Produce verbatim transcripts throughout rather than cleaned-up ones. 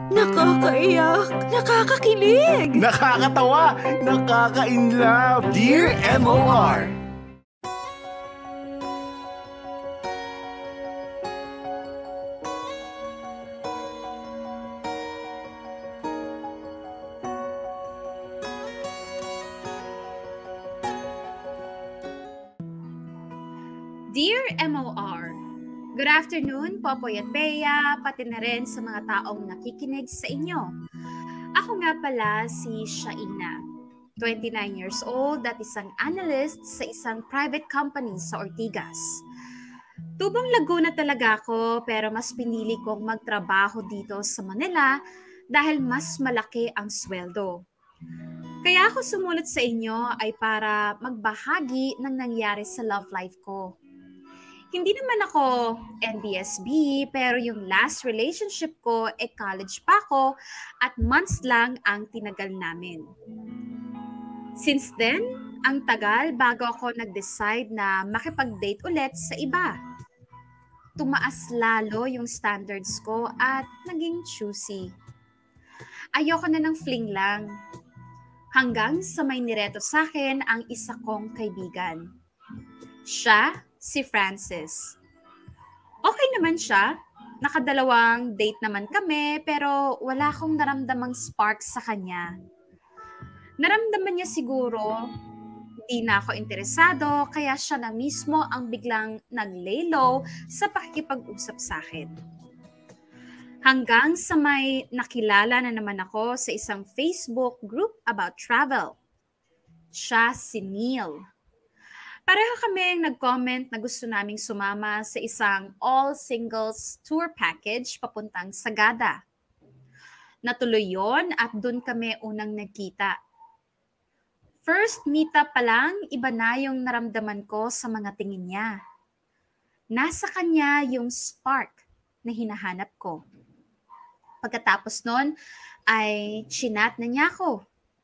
Nakakaiyak, nakakakilig, nakakatawa, nakaka-inlove. Dear M O R. Dear M O R, good afternoon, Popoy at Bea, pati na rin sa mga taong nakikinig sa inyo. Ako nga pala si Shaina, twenty-nine years old at isang analyst sa isang private company sa Ortigas. Tubong Laguna talaga ako pero mas pinili kong magtrabaho dito sa Manila dahil mas malaki ang sweldo. Kaya ako sumunod sa inyo ay para magbahagi ng nangyari sa love life ko. Hindi naman ako N B S B, pero yung last relationship ko, eh college pa ako at months lang ang tinagal namin. Since then, ang tagal bago ako nag-decide na makipag-date ulit sa iba. Tumaas lalo yung standards ko at naging choosy. Ayoko na ng fling lang. Hanggang sa may nireto sa akin ang isa kong kaibigan. Siya, si Francis. Okay naman siya. Nakadalawang date naman kami pero wala akong naramdamang spark sa kanya. Naramdaman niya siguro hindi na ako interesado kaya siya na mismo ang biglang nag-lay low sa pakikipag-usap sa akin. Hanggang sa may nakilala na naman ako sa isang Facebook group about travel. Siya si Neil. Pareho kaming nag-comment na gusto naming sumama sa isang all-singles tour package papuntang Sagada. Natuloy yon at dun kami unang nagkita. First meetup pa lang, iba na yung naramdaman ko sa mga tingin niya. Nasa kanya yung spark na hinahanap ko. Pagkatapos nun, ay chinat na niya ako.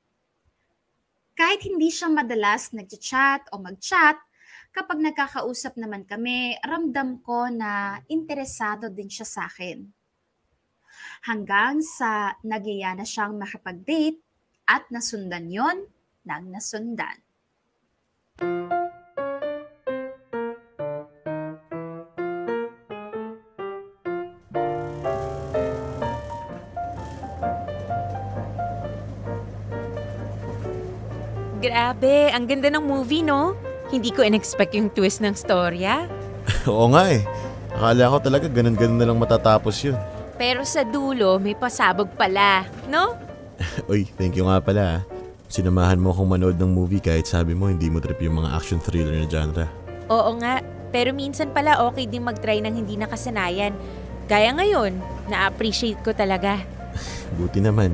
Kahit hindi siya madalas nag-chat o mag-chat, kapag nagkakausap naman kami, ramdam ko na interesado din siya sa akin. Hanggang sa nagyaya na siyang makipag-date at nasundan yon ng nasundan. Grabe, ang ganda ng movie, no? Hindi ko in-expect yung twist ng storya. Oo nga eh. Akala ko talaga ganun-ganun na lang matatapos yun. Pero sa dulo, may pasabog pala, no? Uy, thank you nga pala. Sinamahan mo akong manood ng movie kahit sabi mo hindi mo trip yung mga action thriller na genre. Oo nga, pero minsan pala okay din mag-try ng hindi nakasanayan. Gaya ngayon, na-appreciate ko talaga. Buti naman.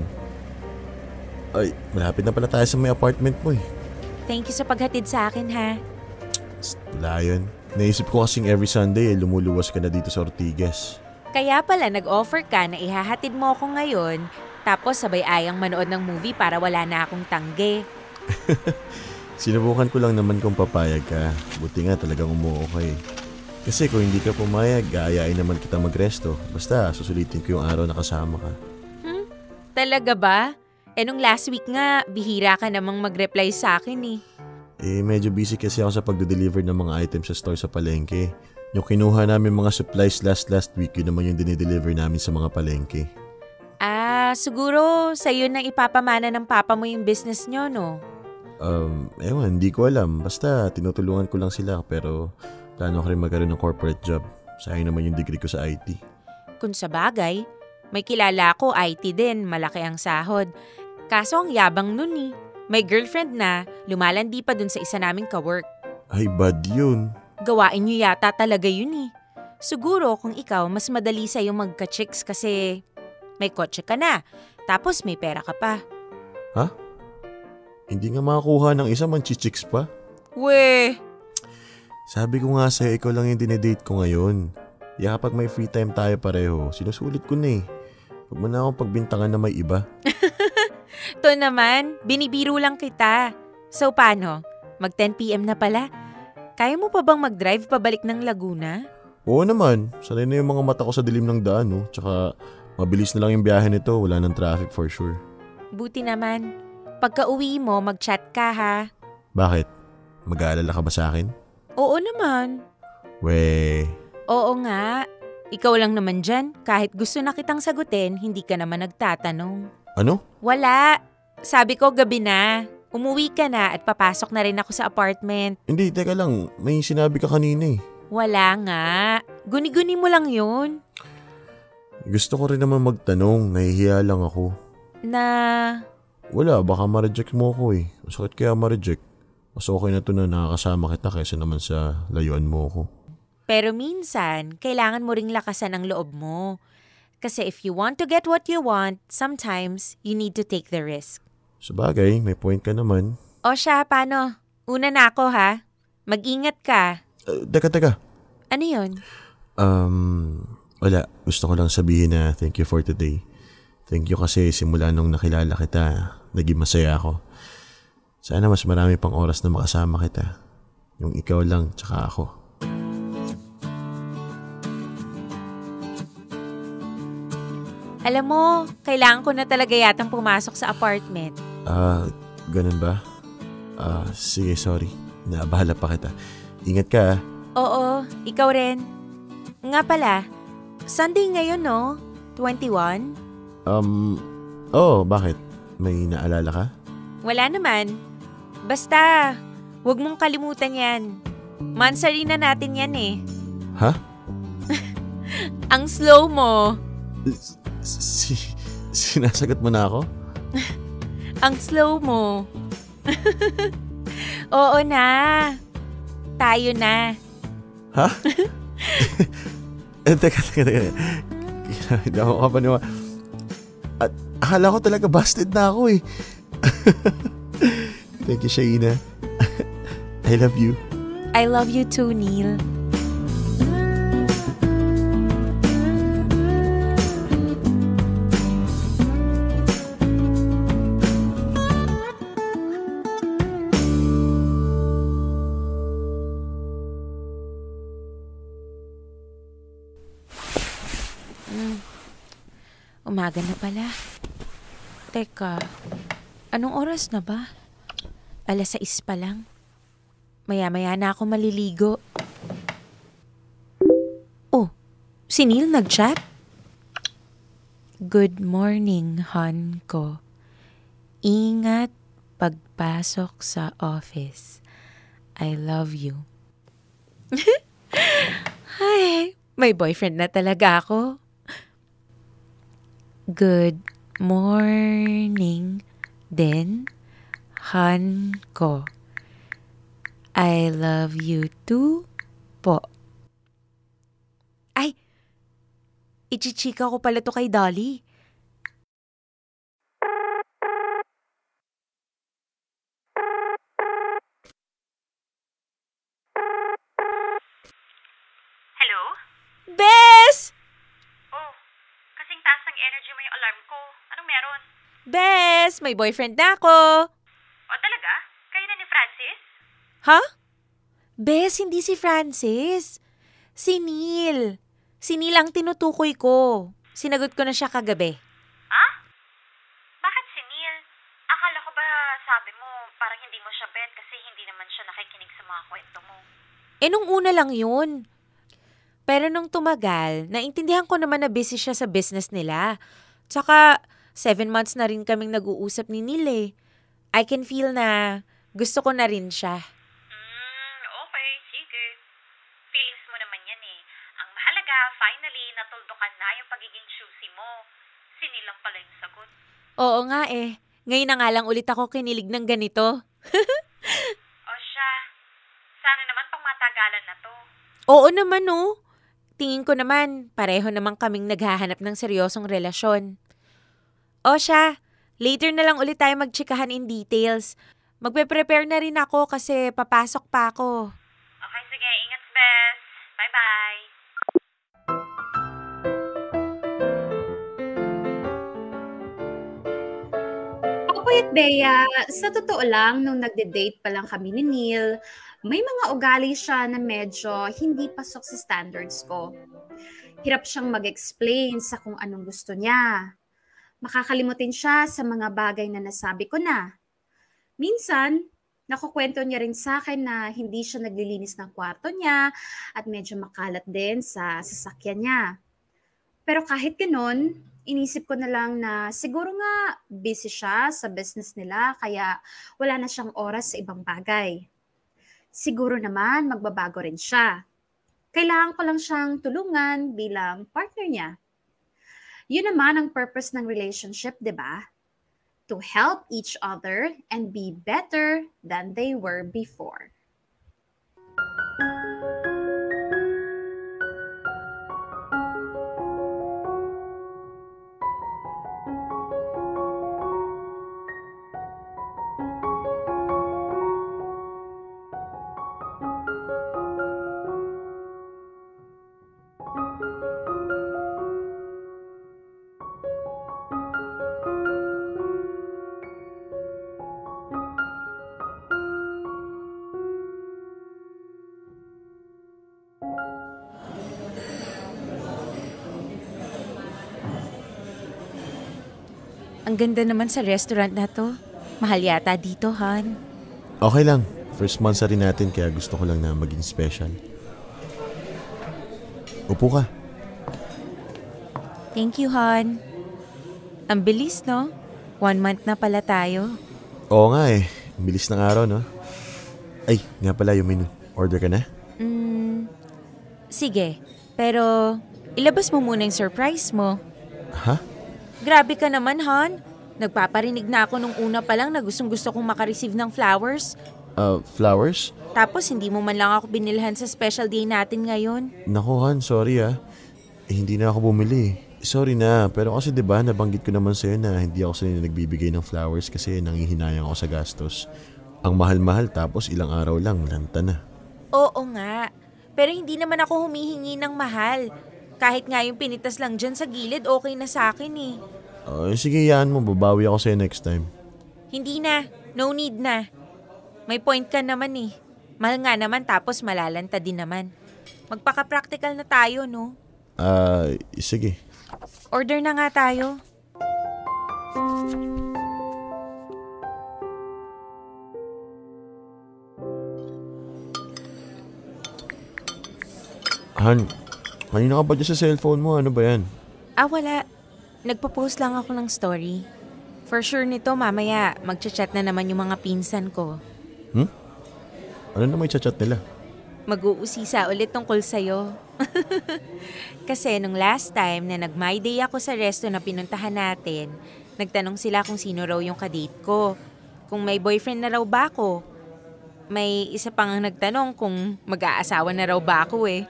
Ay, malapit na pala tayo sa may apartment mo eh. Thank you sa paghatid sa akin, ha? Psst, wala yun. Naisip ko kasing every Sunday eh, lumuluwas ka na dito sa Ortigas. Kaya pala nag-offer ka na ihahatid mo ako ngayon, tapos sabay ayang manood ng movie para wala na akong tangge. Sinubukan ko lang naman kung papayag ka. Buti nga talagang umuo ka eh. Kasi kung hindi ka pumayag, aayain naman kita magresto. Basta susulitin ko yung araw na kasama ka. Hmm? Talaga ba? Eh nung last week nga, bihira ka namang mag-reply sa akin eh. Eh medyo busy kasi ako sa pagde-deliver ng mga items sa store sa palengke. Yung kinuha namin mga supplies last last week, yun naman yung dinideliver namin sa mga palengke. Ah, siguro sa'yo nang ipapamana ng papa mo yung business nyo, no? Um, ewan, hindi ko alam. Basta tinutulungan ko lang sila pero plano ko rin magkaroon ng corporate job. Sayang naman yung degree ko sa I T. Kung sa bagay, may kilala ko I T din, malaki ang sahod. Kaso ang yabang nun eh. May girlfriend na, lumalandi pa dun sa isa naming ka-work. Ay, bad yun. Gawain nyo yata talaga yun eh. Siguro kung ikaw, mas madali sa'yo magka-chicks kasi may kotse ka na, tapos may pera ka pa. Ha? Hindi nga makakuha ng isa man chichicks pa? Weh! Sabi ko nga sa'yo, ikaw lang yung dinedate ko ngayon. Kaya kapag may free time tayo pareho, sinusulit ko na eh. Huwag mo na akong pagbintangan na may iba. To naman, binibiro lang kita. So paano? Mag ten p.m. na pala. Kaya mo pa bang mag-drive pabalik ng Laguna? Oo naman. Sanay na yung mga mata ko sa dilim ng daan, no? Tsaka Mabilis na lang yung biyahe nito, wala nang traffic for sure. Buti naman. Pagka uwi mo, mag-chat ka ha. Bakit? Mag-aalala ka ba sa akin? Oo naman. We, Oo nga. Ikaw lang naman dyan. Kahit gusto na kitang sagutin, hindi ka naman nagtatanong. ano? Wala. Sabi ko gabi na. Umuwi ka na at papasok na rin ako sa apartment. Hindi, teka lang. May sinabi ka kanina eh. Wala nga. Guni-guni mo lang yun. Gusto ko rin naman magtanong, nahihiya lang ako. Na... Wala, baka ma-reject mo ako eh. Masakit kaya ma-reject. Mas okay na to na nakakasama kita kaysa naman sa layuan mo ako. Pero minsan, kailangan mo ring lakasan ang loob mo. Kasi if you want to get what you want, sometimes you need to take the risk. Sabagay, may point ka naman. O siya, paano? Una na ako ha. Mag-ingat ka. Uh, teka, teka. Ano yun? Um, wala. Gusto ko lang sabihin na thank you for today. Thank you kasi simula nung nakilala kita, naging masaya ako. Sana mas marami pang oras na makasama kita. Yung ikaw lang, tsaka ako. Alam mo, kailangan ko na talaga yatang pumasok sa apartment. Ah, uh, ganun ba? Ah, uh, sige, sorry. Naabahala pa kita. Ingat ka ah. Oo, ikaw rin. Nga pala, Sunday ngayon no? twenty-one? Um, oh, bakit? May naalala ka? Wala naman. Basta, huwag mong kalimutan yan. Mansari na natin yan eh. Ha? Ang slow mo. Si, sinasagot mo na ako? Ang slow mo. Oo na. Tayo na. Ha? eh, teka, teka, teka. Hindi ako kapaniwa. At akala ko talaga busted na ako eh. Thank you, Shaina. I love you. I love you too, Neil. Umaga na pala. Teka, anong oras na ba? Alas sais pa lang. Maya-maya na ako maliligo. Oh, si Neil nag-chat? Good morning, hon ko. Ingat pagpasok sa office. I love you. Ay, may boyfriend na talaga ako. Good morning din, hon ko. I love you too po. Ay, ichichika ko pala to kay Dolly. Hello? Bes! Oh, kasing taas ng energy mo yung alarm ko. Anong meron? Bes! May boyfriend na ako. O talaga? Kayo na ni Francis? Ha? Bes, hindi si Francis. Si Neil. Si Neil ang tinutukoy ko. Sinagot ko na siya kagabi. Ha? Bakit si Neil? Akala ko ba sabi mo parang hindi mo siya bet kasi hindi naman siya nakikinig sa mga kwento mo. Eh nung una lang yun. Pero nung tumagal, naintindihan ko naman na busy siya sa business nila. Tsaka, seven months na rin kaming nag-uusap ni Neil eh. I can feel na gusto ko na rin siya. Hmm, okay, sige. Feelings mo naman yan eh. Ang mahalaga, finally, natuldukan na yung pagiging choosy mo. Si Neil lang pala yung sagot. Oo nga eh. Ngayon na nga lang ulit ako kinilig ng ganito. O siya, sana naman pang matagalan na to. Oo naman no. Tingin ko naman, pareho naman kaming naghahanap ng seryosong relasyon. O siya, later na lang ulit tayo magtsikahan in details. Magpe-prepare na rin ako kasi papasok pa ako. Okay, sige. Ingat, Bes. Bye-bye. Popoy at Bea, sa totoo lang, nung nagde-date pa lang kami ni Neil, may mga ugali siya na medyo hindi pasok sa standards ko. Hirap siyang mag-explain sa kung anong gusto niya. Makakalimutin siya sa mga bagay na nasabi ko na. Minsan, nakukwento niya rin sa akin na hindi siya naglilinis ng kwarto niya at medyo makalat din sa sasakyan niya. Pero kahit ganun, inisip ko na lang na siguro nga busy siya sa business nila kaya wala na siyang oras sa ibang bagay. Siguro naman magbabago rin siya. Kailangan ko lang siyang tulungan bilang partner niya. Yun naman ang purpose ng relationship, di ba? To help each other and be better than they were before. Ang ganda naman sa restaurant na to. Mahal yata dito, Han. Okay lang. First month sa rin natin kaya gusto ko lang na maging special. Upo ka. Thank you, Han. Ang bilis, no? One month na pala tayo. Oo nga eh. Ang bilis ng araw, no? Ay, nga pala yung menu. Order ka na? Mm, sige. Pero, ilabas mo muna yung surprise mo. Ha? Grabe ka naman, Han. Nagpaparinig na ako nung una pa lang na gustong gusto kong makareceive ng flowers. Uh, flowers? Tapos hindi mo man lang ako binilhan sa special day natin ngayon. Naku Han, sorry ah. Eh, hindi na ako bumili. Sorry na, pero kasi diba nabanggit ko naman sa'yo na hindi ako sa'yo nagbibigay ng flowers kasi nangihinayang ako sa gastos. Ang mahal-mahal tapos ilang araw lang, lanta na. Oo nga. Pero hindi naman ako humihingi ng mahal. Kahit nga yung pinitas lang dyan sa gilid, okay na sa akin eh. Uh, sige, yan mo. Babawi ako sa'yo next time. Hindi na. No need na. May point ka naman eh. Mahal nga naman tapos malalanta din naman. Magpaka-practical na tayo, no? Ah, uh, sige. Order na nga tayo. Han, kanina ka ba dyan sa cellphone mo? Ano ba yan? Ah, wala. Nagpo-post lang ako ng story. For sure nito, mamaya magchat-chat na naman yung mga pinsan ko. Hmm? Ano na may chat-chat nila? Mag-uusisa ulit tungkol sa'yo. Kasi nung last time na nag-my day ako sa resto na pinuntahan natin, nagtanong sila kung sino raw yung kadate ko. Kung may boyfriend na raw ba ako. May isa pang nagtanong kung mag-aasawa na raw ba ako eh.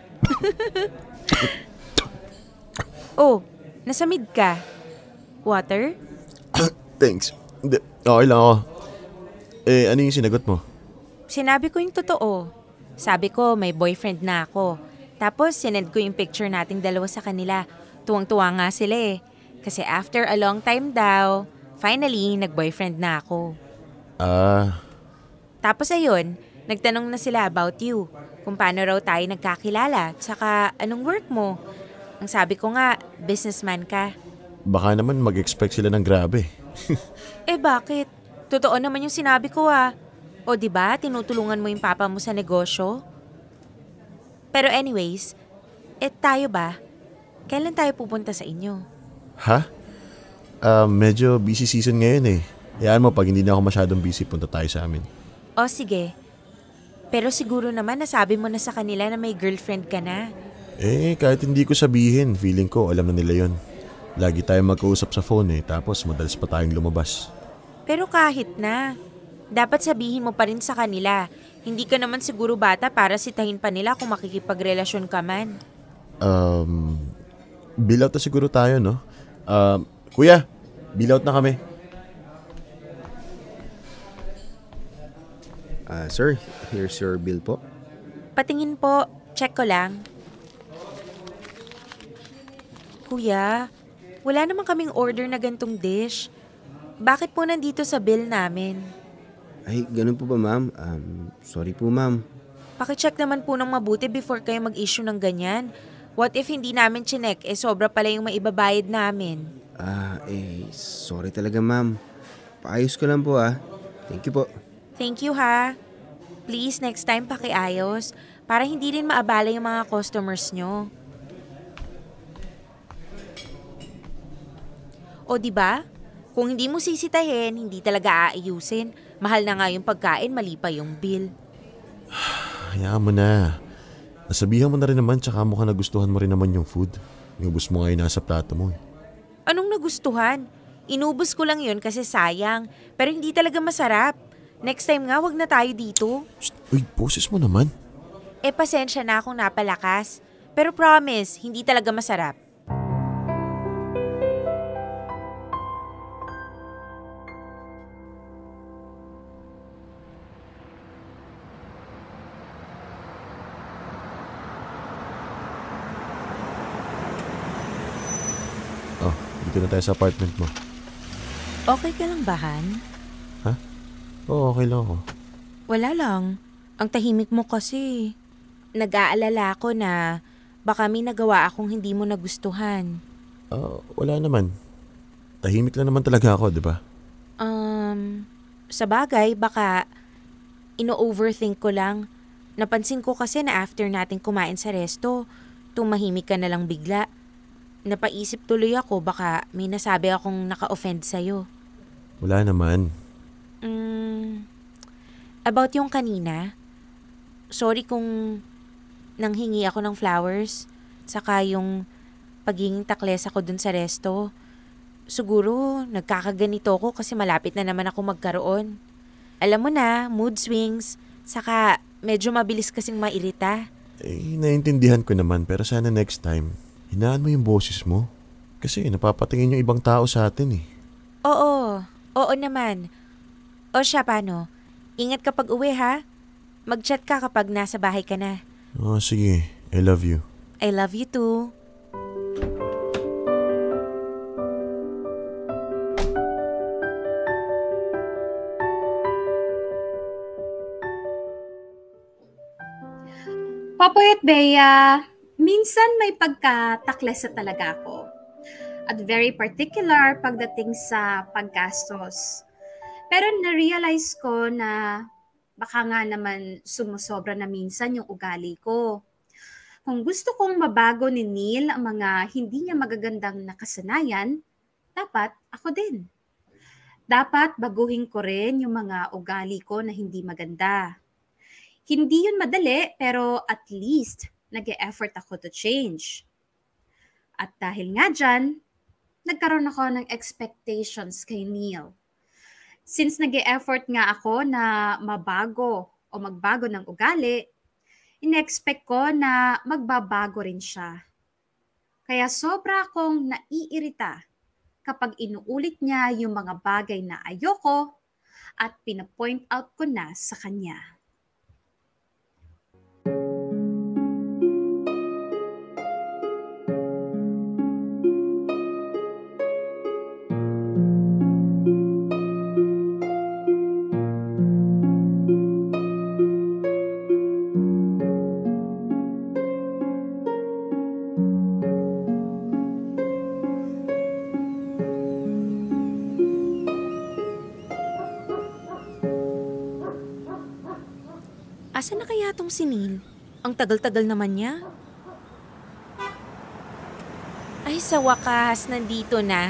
Oh, nasa mid ka. Water? Thanks. Hindi, okay lang ako. Eh, ano yung sinagot mo? Sinabi ko yung totoo. Sabi ko may boyfriend na ako. Tapos sinend ko yung picture nating dalawa sa kanila. Tuwang-tuwa nga sila eh. Kasi after a long time daw, finally nag-boyfriend na ako. Ah... Tapos ayun, nagtanong na sila about you. Kung paano raw tayo nagkakilala, tsaka anong work mo. Ang sabi ko nga, businessman ka. Baka naman mag-expect sila ng grabe. Eh bakit? Totoo naman yung sinabi ko ah. O diba, tinutulungan mo yung papa mo sa negosyo? Pero anyways, eh tayo ba? Kailan tayo pupunta sa inyo? Ha? Uh, medyo busy season ngayon eh. Hayaan mo, pag hindi na ako masyadong busy, punta tayo sa amin. O sige. Pero siguro naman nasabi mo na sa kanila na may girlfriend ka na. Eh, kahit hindi ko sabihin, feeling ko alam na nila yon. Lagi tayong magkausap sa phone eh, tapos madalas pa tayong lumabas. Pero kahit na, dapat sabihin mo pa rin sa kanila. Hindi ka naman siguro bata para sitahin pa nila kung makikipagrelasyon ka man. Um, bill out na siguro tayo, no? Um, kuya, bill out na kami. Ah, uh, sir, here's your bill po. Patingin po, check ko lang. Kuya, wala naman kaming order na gantong dish. Bakit po nandito sa bill namin? Ay, ganun po ba ma'am? Um, sorry po ma'am. Pakicheck naman po ng mabuti before kayo mag-issue ng ganyan. What if hindi namin chinek, eh sobra pala yung maibabayad namin? Ah, eh, sorry talaga ma'am. Paayos ko lang po ah. Thank you po. Thank you ha. Please, next time pakiayos para hindi rin maabala yung mga customers nyo. O di ba? Kung hindi mo sisitahin, hindi talaga aayusin. Mahal na nga yung pagkain, mali pa yung bill. Hayaan mo na. Nasabihan mo na rin naman tsaka mukhang nagustuhan mo rin naman yung food. Inubos mo nga yung nasa plato mo eh. Anong nagustuhan? Inubos ko lang yun kasi sayang. Pero hindi talaga masarap. Next time nga, wag na tayo dito. Shh, uy, boses mo naman. Eh, pasensya na akong napalakas. Pero promise, hindi talaga masarap. Oh, dito na tayo sa apartment mo. Okay ka lang ba, Han? Oo, okay lang ako. Wala lang. Ang tahimik mo kasi. Nag-aalala ako na baka may nagawa akong hindi mo nagustuhan. Ah, wala naman. Tahimik lang naman talaga ako, di ba? Um, sa bagay, baka ino-overthink ko lang. Napansin ko kasi na after natin kumain sa resto, tumahimik ka na lang bigla. Napaisip tuloy ako baka may nasabi akong naka-offend sa'yo. Wala naman. Mm, about yung kanina, sorry kung nanghingi ako ng flowers, saka yung pagiging takles ako dun sa resto. Siguro, nagkakaganito ko kasi malapit na naman ako magkaroon. Alam mo na, mood swings, saka medyo mabilis kasing mairita. Eh, naiintindihan ko naman pero sana next time, hinaan mo yung boses mo. Kasi napapatingin yung ibang tao sa atin eh. Oo, oo naman. O siya, paano? Ingat kapag uwi ha? Mag-chat ka kapag nasa bahay ka na. Oh, sige. I love you. I love you too. Popoy at Bea, minsan may pagkatakles na talaga ako. At very particular pagdating sa paggastos. Pero na-realize ko na baka nga naman sumusobra na minsan yung ugali ko. Kung gusto kong mabago ni Neil ang mga hindi niya magagandang nakasanayan, dapat ako din. Dapat baguhin ko rin yung mga ugali ko na hindi maganda. Hindi yun madali, pero at least nag-e-effort ako to change. At dahil nga dyan, nagkaroon ako ng expectations kay Neil. Since nag-e-effort nga ako na mabago o magbago ng ugali, in-expect ko na magbabago rin siya. Kaya sobra akong naiirita kapag inuulit niya yung mga bagay na ayoko at pinapoint out ko na sa kanya. Asan na kaya tong si Neil? Ang tagal-tagal naman niya. Ay, sa wakas, nandito na.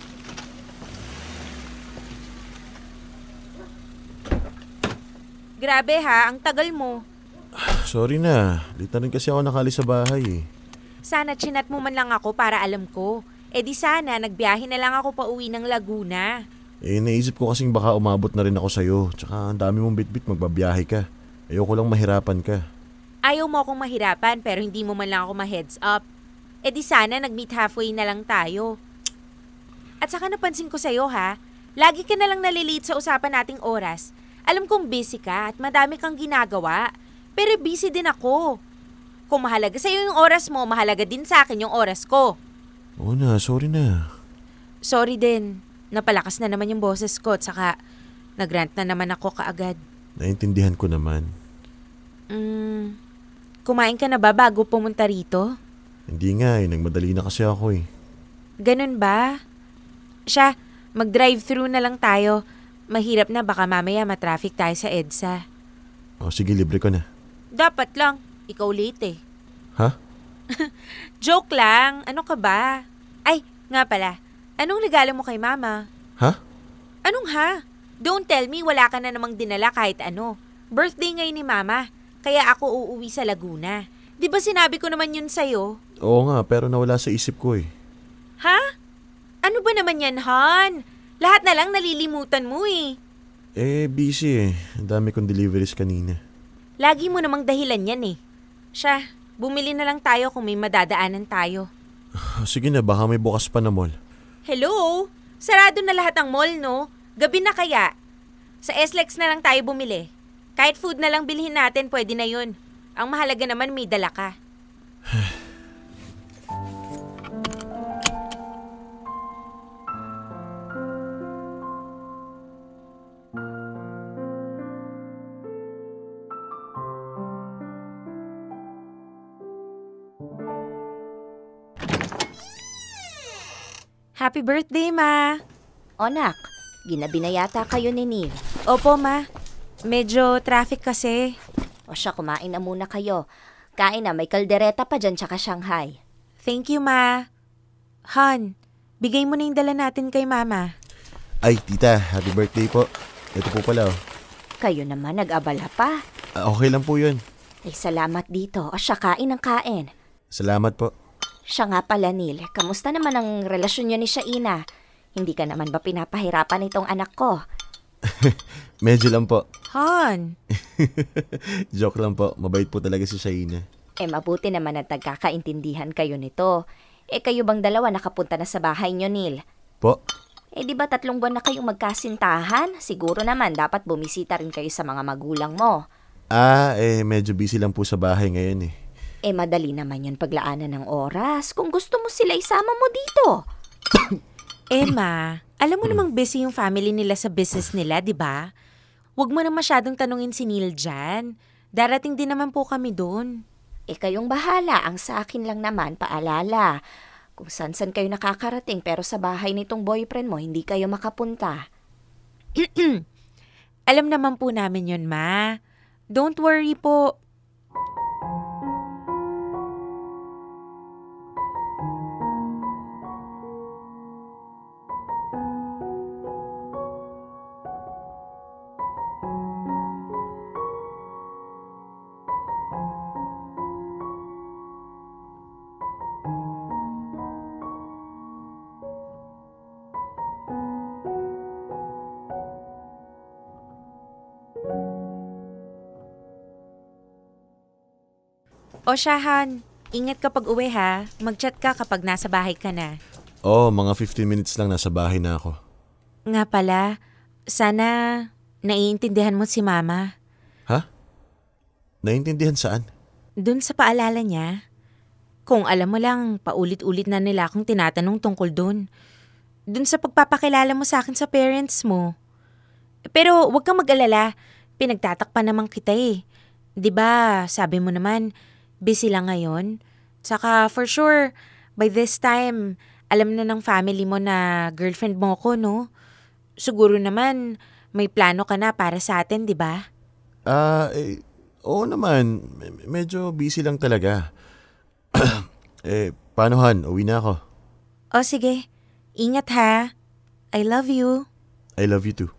Grabe ha, ang tagal mo. Sorry na. Late na rin kasi ako nakalis sa bahay eh. Sana chinat mo man lang ako para alam ko. E di sana, nagbiyahe na lang ako pa uwi ng Laguna. Eh, naisip ko kasing baka umabot na rin ako sa'yo. Tsaka ang dami mong bitbit, magbabiyahe ka. Ayoko lang mahirapan ka. Ayaw mo akong mahirapan pero hindi mo man lang ako ma-heads up. E di sana nag-meet halfway na lang tayo. At saka napansin ko sa'yo ha, lagi ka na lang nalilate sa usapan nating oras. Alam kong busy ka at madami kang ginagawa. Pero busy din ako. Kung mahalaga sa'yo yung oras mo, mahalaga din sa akin yung oras ko. Oo na, sorry na. Sorry din. Napalakas na naman yung boses ko at saka nagrant na naman ako kaagad. Naintindihan ko naman. Mm, kumain ka na ba bago pumunta rito? Hindi nga eh, nagmadali na kasi ako eh. Ganun ba? Siya, mag-drive-thru na lang tayo. Mahirap na baka mamaya matraffic tayo sa EDSA. O sige, libre ko na. Dapat lang. Ikaw late eh. Ha? Joke lang. Ano ka ba? Ay, nga pala. Anong regalo mo kay mama? Ha? Anong ha? Don't tell me wala ka na namang dinala kahit ano. Birthday ngayon ni mama. Kaya ako uuwi sa Laguna. Di ba sinabi ko naman yun sa'yo? Oo nga, pero nawala sa isip ko eh. Ha? Ano ba naman yan, Han? Lahat na lang nalilimutan mo eh. Eh, busy eh. Ang dami kong deliveries kanina. Lagi mo namang dahilan yan eh. Siya, bumili na lang tayo kung may madadaanan tayo. Sige na, baka may bukas pa na mall. Hello? Sarado na lahat ang mall, no? Gabi na kaya? Sa S L E X na lang tayo bumili. Kahit food na lang bilhin natin, pwede na yun. Ang mahalaga naman may dala ka. Happy birthday, Ma! Onak, ginabi na yata kayo ni Neil. Opo, Ma. Medyo traffic kasi. O siya, kumain na muna kayo. Kain na, may kaldereta pa dyan tsaka Shanghai. Thank you, Ma. Han, bigay mo na yung dala natin kay Mama. Ay, tita, happy birthday po. Ito po pala oh. Kayo naman nag-abala pa. Ah, okay lang po yun. Ay, salamat dito. O siya, kain ng kain. Salamat po. Siya nga pala, Neil. Kamusta naman ang relasyon niyo ni Shaina? Hindi ka naman ba pinapahirapan itong anak ko? Medyo lang po. Han. Joke lang po. Mabait po talaga si Shaina. Eh, mabuti naman at nagkakaintindihan kayo nito. Eh, kayo bang dalawa nakapunta na sa bahay niyo, Neil? Po? Eh, di ba tatlong buwan na kayong magkasintahan? Siguro naman dapat bumisita rin kayo sa mga magulang mo. Ah, eh medyo busy lang po sa bahay ngayon eh. Eh, madali naman yan paglaanan ng oras. Kung gusto mo sila, isama mo dito. Emma, alam mo namang busy yung family nila sa business nila, di ba? Huwag mo na masyadong tanungin si Neil dyan. Darating din naman po kami doon. Eh, kayong bahala. Ang sa akin lang naman, paalala. Kung san-san kayo nakakarating pero sa bahay nitong boyfriend mo, hindi kayo makapunta. Alam naman po namin yun, Ma. Don't worry po. O siya, Han, ingat kapag uwi ha. Mag-chat ka kapag nasa bahay ka na. Oo, oh, mga fifteen minutes lang nasa bahay na ako. Nga pala, sana naiintindihan mo si Mama. Ha? Naiintindihan saan? Dun sa paalala niya. Kung alam mo lang, paulit-ulit na nila akong tinatanong tungkol dun. Dun sa pagpapakilala mo sa akin sa parents mo. Pero huwag kang mag-alala, pinagtatakpan naman kita eh. 'Di ba, sabi mo naman, busy lang ngayon. Saka for sure, by this time, alam na ng family mo na girlfriend mo ko, no? Siguro naman, may plano ka na para sa atin, di ba? Ah, eh, oo naman. M- medyo busy lang talaga. eh, paano Han? Uwi na ako. O sige, ingat ha. I love you. I love you too.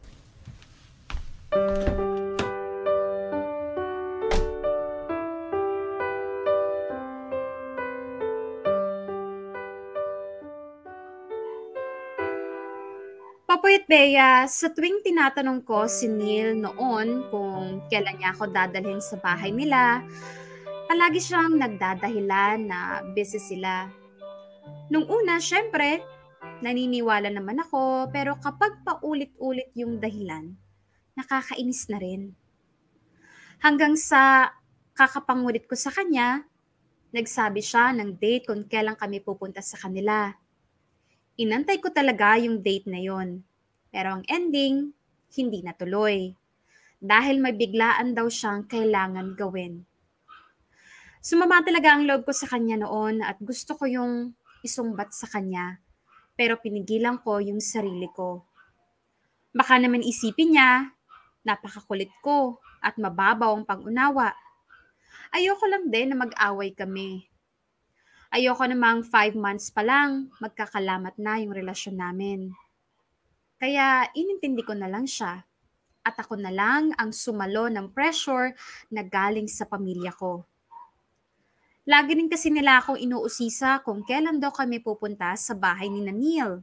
Papoy at Bea, sa tuwing tinatanong ko si Neil noon kung kailan niya ako dadalhin sa bahay nila, palagi siyang nagdadahilan na busy sila. Nung una, syempre, naniniwala naman ako, pero kapag paulit-ulit yung dahilan, nakakainis na rin. Hanggang sa kakapangulit ko sa kanya, nagsabi siya ng date kung kailan kami pupunta sa kanila. Inantay ko talaga yung date na yon. Pero ang ending, hindi natuloy. Dahil may biglaan daw siyang kailangan gawin. Sumama talaga ang loob ko sa kanya noon at gusto ko yung isumbat sa kanya. Pero pinigilan ko yung sarili ko. Baka naman isipin niya, napakakulit ko at mababaw ang pang-unawa. Ayoko lang din na mag-away kami. Ayoko namang five months pa lang, magkakalamat na yung relasyon namin. Kaya inintindi ko na lang siya. At ako na lang ang sumalo ng pressure na galing sa pamilya ko. Lagi rin kasi nila akong inuusisa kung kailan daw kami pupunta sa bahay ni Neil.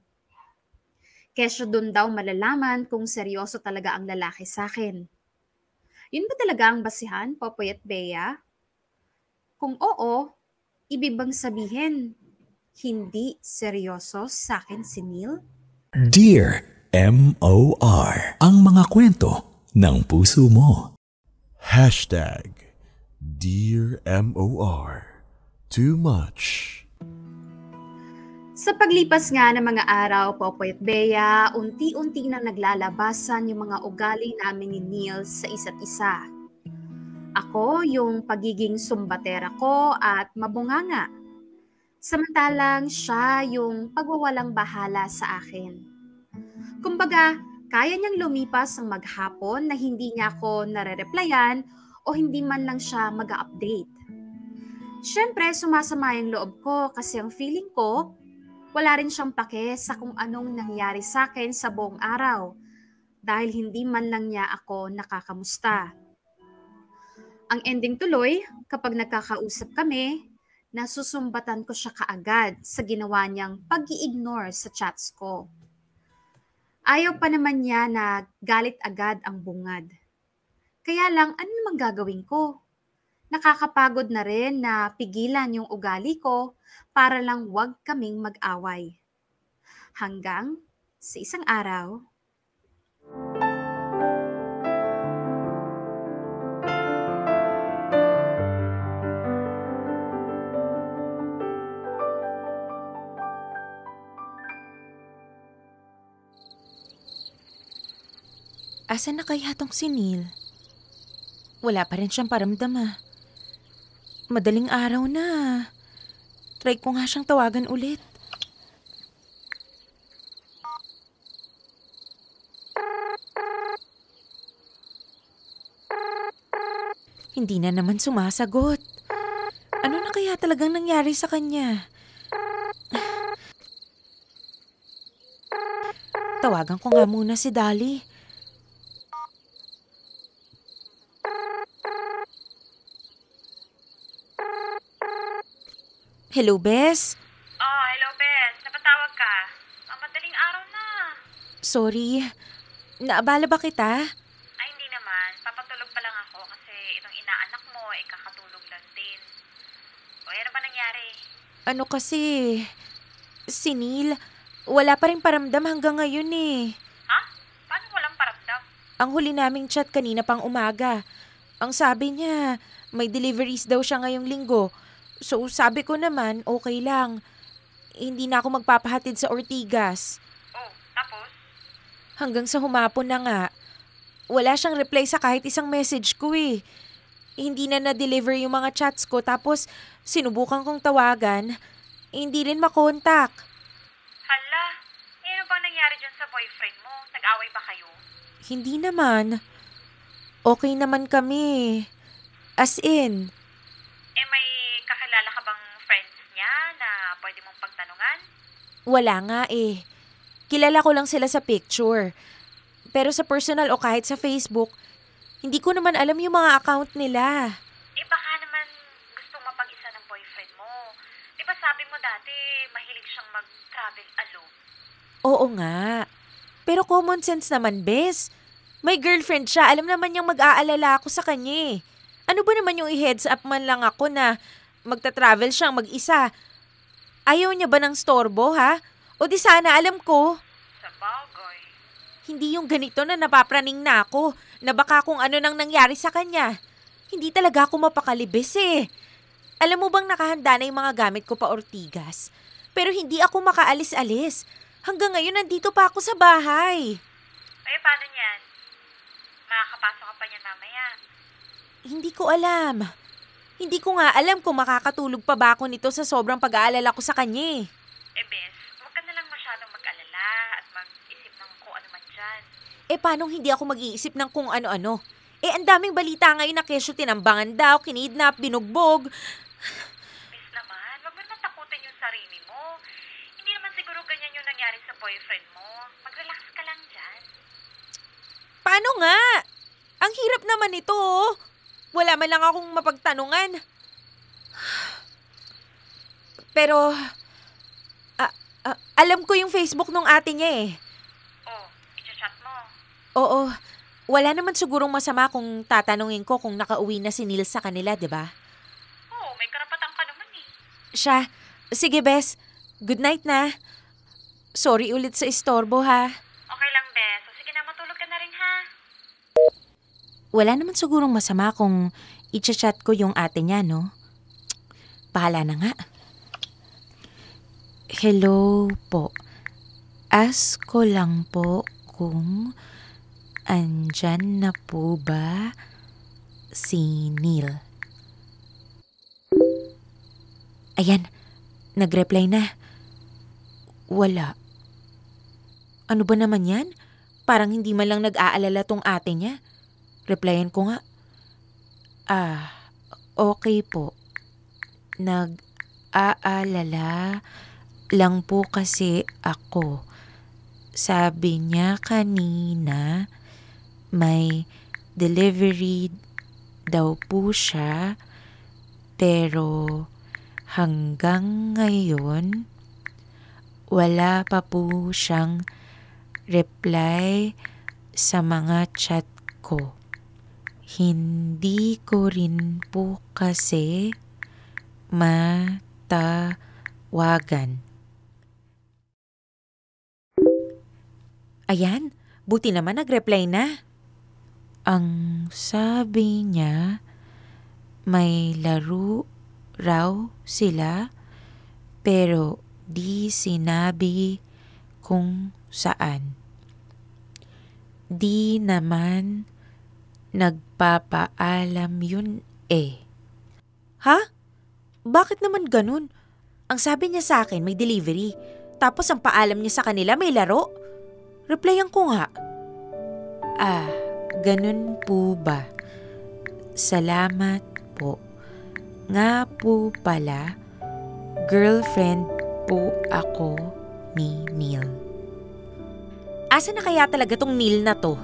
Kesyo doon daw malalaman kung seryoso talaga ang lalaki sa akin. Yun ba talaga ang basihan, Popoy at Bea? Kung oo, ibig bang sabihin, hindi seryoso sa akin si Neil? Dear M O R, ang mga kwento ng puso mo. Hashtag Dear M O R. Too much. Sa paglipas nga ng mga araw, Popoy at Bea, unti-unti nang naglalabasan yung mga ugali namin ni Neil sa isa't isa. Ako yung pagiging sumbatera ko at mabunganga. Samantalang siya yung pagwawalang bahala sa akin. Kumbaga, kaya niyang lumipas ang maghapon na hindi niya ako nare-replyan o hindi man lang siya mag-update. Siyempre, sumasama yung loob ko kasi ang feeling ko, wala rin siyang pake sa kung anong nangyari sa akin sa buong araw dahil hindi man lang niya ako nakakamusta. Ang ending tuloy, kapag nagkakausap kami, nasusumbatan ko siya kaagad sa ginawa niyang pag-i-ignore sa chats ko. Ayaw pa naman niya na galit agad ang bungad. Kaya lang, ano namang gagawin ko? Nakakapagod na rin na pigilan yung ugali ko para lang wag kaming mag-away. Hanggang sa isang araw, Asan na kaya tong si Neil? Wala pa rin siyang paramdam ah. Madaling araw na. Try ko nga siyang tawagan ulit. Hindi na naman sumasagot. Ano na kaya talagang nangyari sa kanya? Tawagan ko nga muna si Dali. Hello, Bes? Oh, hello, Bes. Napatawag ka. Ang madaling araw na. Sorry. Naabala ba kita? Ay, hindi naman. Papatulog pa lang ako kasi itong inaanak mo ay kakatulog lang din. O, ano ba nangyari? Ano kasi, si Neil, wala pa rin paramdam hanggang ngayon eh. Ha? Paano walang paramdam? Ang huli naming chat kanina pang umaga. Ang sabi niya, may deliveries daw siya ngayong linggo. So sabi ko naman, okay lang. Hindi na ako magpapahatid sa Ortigas. Oh, tapos? Hanggang sa humapon na nga. Wala siyang reply sa kahit isang message ko eh. Hindi na na-deliver yung mga chats ko tapos sinubukan kong tawagan. Hindi rin makontak. Hala, eh, ano bang nangyari dyan sa boyfriend mo? Nag-away ba kayo? Hindi naman. Okay naman kami. As in, Eh, may kakilala ka bang friends niya na pwede mong pagtanungan? wala nga eh. Kilala ko lang sila sa picture. Pero sa personal o kahit sa Facebook, hindi ko naman alam yung mga account nila. Eh, baka naman gustong mapag-isa ng boyfriend mo. Di ba sabi mo dati, mahilig siyang mag-travel alone? Oo nga. Pero common sense naman, Bes. May girlfriend siya. Alam naman niyang mag-aalala ako sa kanya eh. Ano ba naman yung i-heads up man lang ako na magta-travel siyang mag-isa? Ayaw niya ba ng storbo, ha? O di sana alam ko. Sa bagay. Hindi yung ganito na napapraning na ako na baka kung ano nang nangyari sa kanya. Hindi talaga ako mapakalibis eh. Alam mo bang nakahanda na yung mga gamit ko pa Ortigas? Pero hindi ako makaalis-alis. Hanggang ngayon nandito pa ako sa bahay. Eh, paano niyan? Makakapasok ka pa niyan mamaya. Hindi ko alam. Hindi ko nga alam kung makakatulog pa ba ako nito sa sobrang pag-aalala ko sa kanya eh. Eh, Bes, huwag ka na lang masyadong mag-alala at mag-isip ng kung ano man dyan. Eh paano hindi ako mag-iisip ng kung ano-ano? Eh ang daming balita ngayon na kesyo tinambangan daw, kinidnap, binugbog. Bes naman, huwag mo naman takutin yung sarili mo. Hindi naman siguro ganyan yung nangyari sa boyfriend mo. Mag-relax ka lang dyan. Paano nga? Ang hirap naman ito oh. Wala man lang akong mapagtanungan. Pero, ah, ah, alam ko yung Facebook nung ate niya eh. Oh, i-chat mo. Oo, wala naman sigurong masama kung tatanungin ko kung nakauwi na si Neil sa kanila, di ba? Oo, may karapatan ka naman eh. Siya, sige Bes, good night na. Sorry ulit sa istorbo ha. Okay lang, Bes. So, sige na, matulog ka na rin ha. Wala naman sigurong masama kung i-chat ko yung ate niya, no? Bahala na nga. Hello po. Ask ko lang po kung andyan na po ba si Neil. Ayan, nag-reply na. Wala. Ano ba naman yan? Parang hindi man lang nag-aalala tong ate niya. Replyan ko nga. Ah, okay po. Nag-aalala lang po kasi ako. Sabi niya kanina may delivery daw po siya pero hanggang ngayon wala pa po siyang reply sa mga chat ko. Hindi ko rin po kasi matawagan. Ayan, buti naman nag-reply na. Ang sabi niya, may laro raw sila pero di sinabi kung saan. Di naman nagpapaalam yun eh. Ha? Bakit naman ganun? Ang sabi niya sa akin may delivery, tapos ang paalam niya sa kanila may laro. Replyan ko nga. Ah, ganun po ba? Salamat po. Nga po pala, girlfriend po ako ni Neil. Asa na kaya talaga tong Neil na to?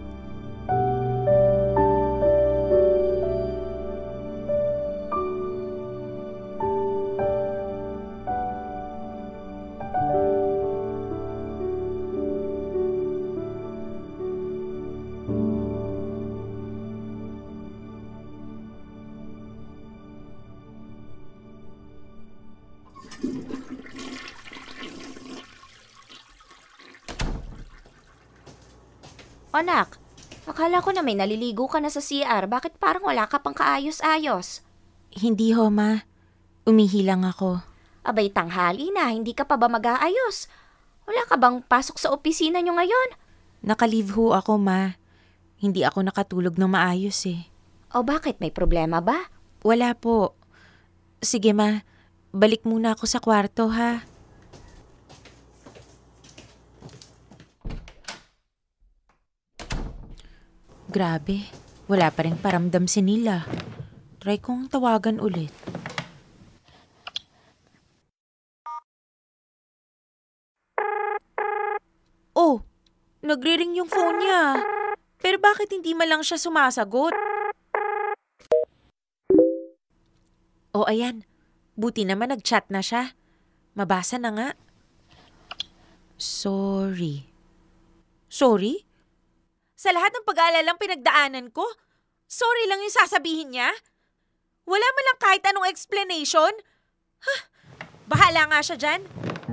Anak, akala ko na may naliligo ka na sa C R. Bakit parang wala ka pang kaayos-ayos? Hindi ho, ma. Umihilang ako. Abay, tanghali na. Hindi ka pa ba mag-aayos? Wala ka bang pasok sa opisina nyo ngayon? Naka-leave ho ako, ma. Hindi ako nakatulog ng maayos eh. O bakit? May problema ba? Wala po. Sige, ma. Balik muna ako sa kwarto, ha? Grabe, wala pa rin paramdam si Nila. Try kong tawagan ulit. Oh, nagre-ring yung phone niya. Pero bakit hindi man lang siya sumasagot? Oh, ayan. Buti naman nag-chat na siya. Mabasa na nga. Sorry. Sorry? Sa lahat ng pag-aalalang pinagdaanan ko, sorry lang yung sasabihin niya? Wala man lang kahit anong explanation? Huh, bahala nga siya dyan.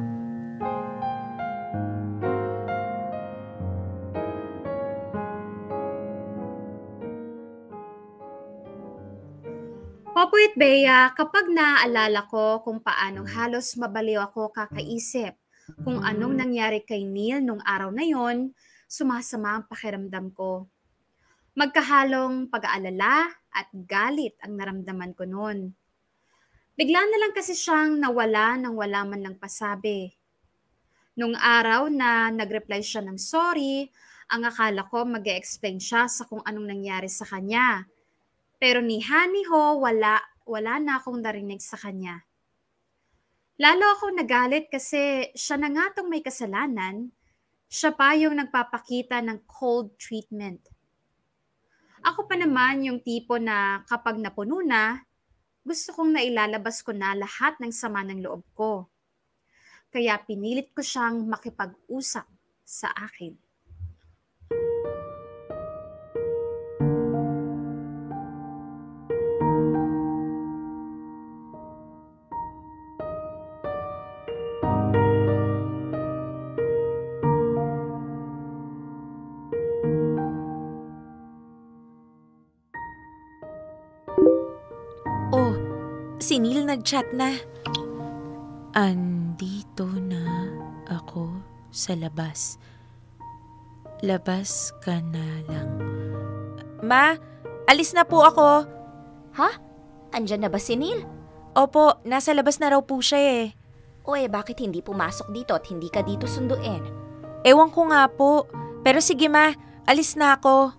Popoy at Bea, kapag naaalala ko kung paanong halos mabaliw ako kakaisip kung anong nangyari kay Neil nung araw na yon, sumasama ang pakiramdam ko. Magkahalong pag-aalala at galit ang naramdaman ko noon. Bigla na lang kasi siyang nawala nang wala man lang pasabi. Nung araw na nag-reply siya ng sorry, ang akala ko mag-e-explain siya sa kung anong nangyari sa kanya. Pero ni Honey Ho, wala, wala na akong narinig sa kanya. Lalo ako nagalit kasi siya na nga tong may kasalanan, siya pa yung nagpapakita ng cold treatment. Ako pa naman yung tipo na kapag napuno na, gusto kong nailalabas ko na lahat ng sama ng loob ko. Kaya pinilit ko siyang makipag-usap sa akin. Oh, si Neil nag-chat na. Andito na ako sa labas. Labas ka na lang. Ma, alis na po ako. Ha? Andyan na ba si Neil? Opo, nasa labas na raw po siya eh. O eh, bakit hindi pumasok dito at hindi ka dito sunduin? Ewan ko nga po. Pero sige ma, alis na ako.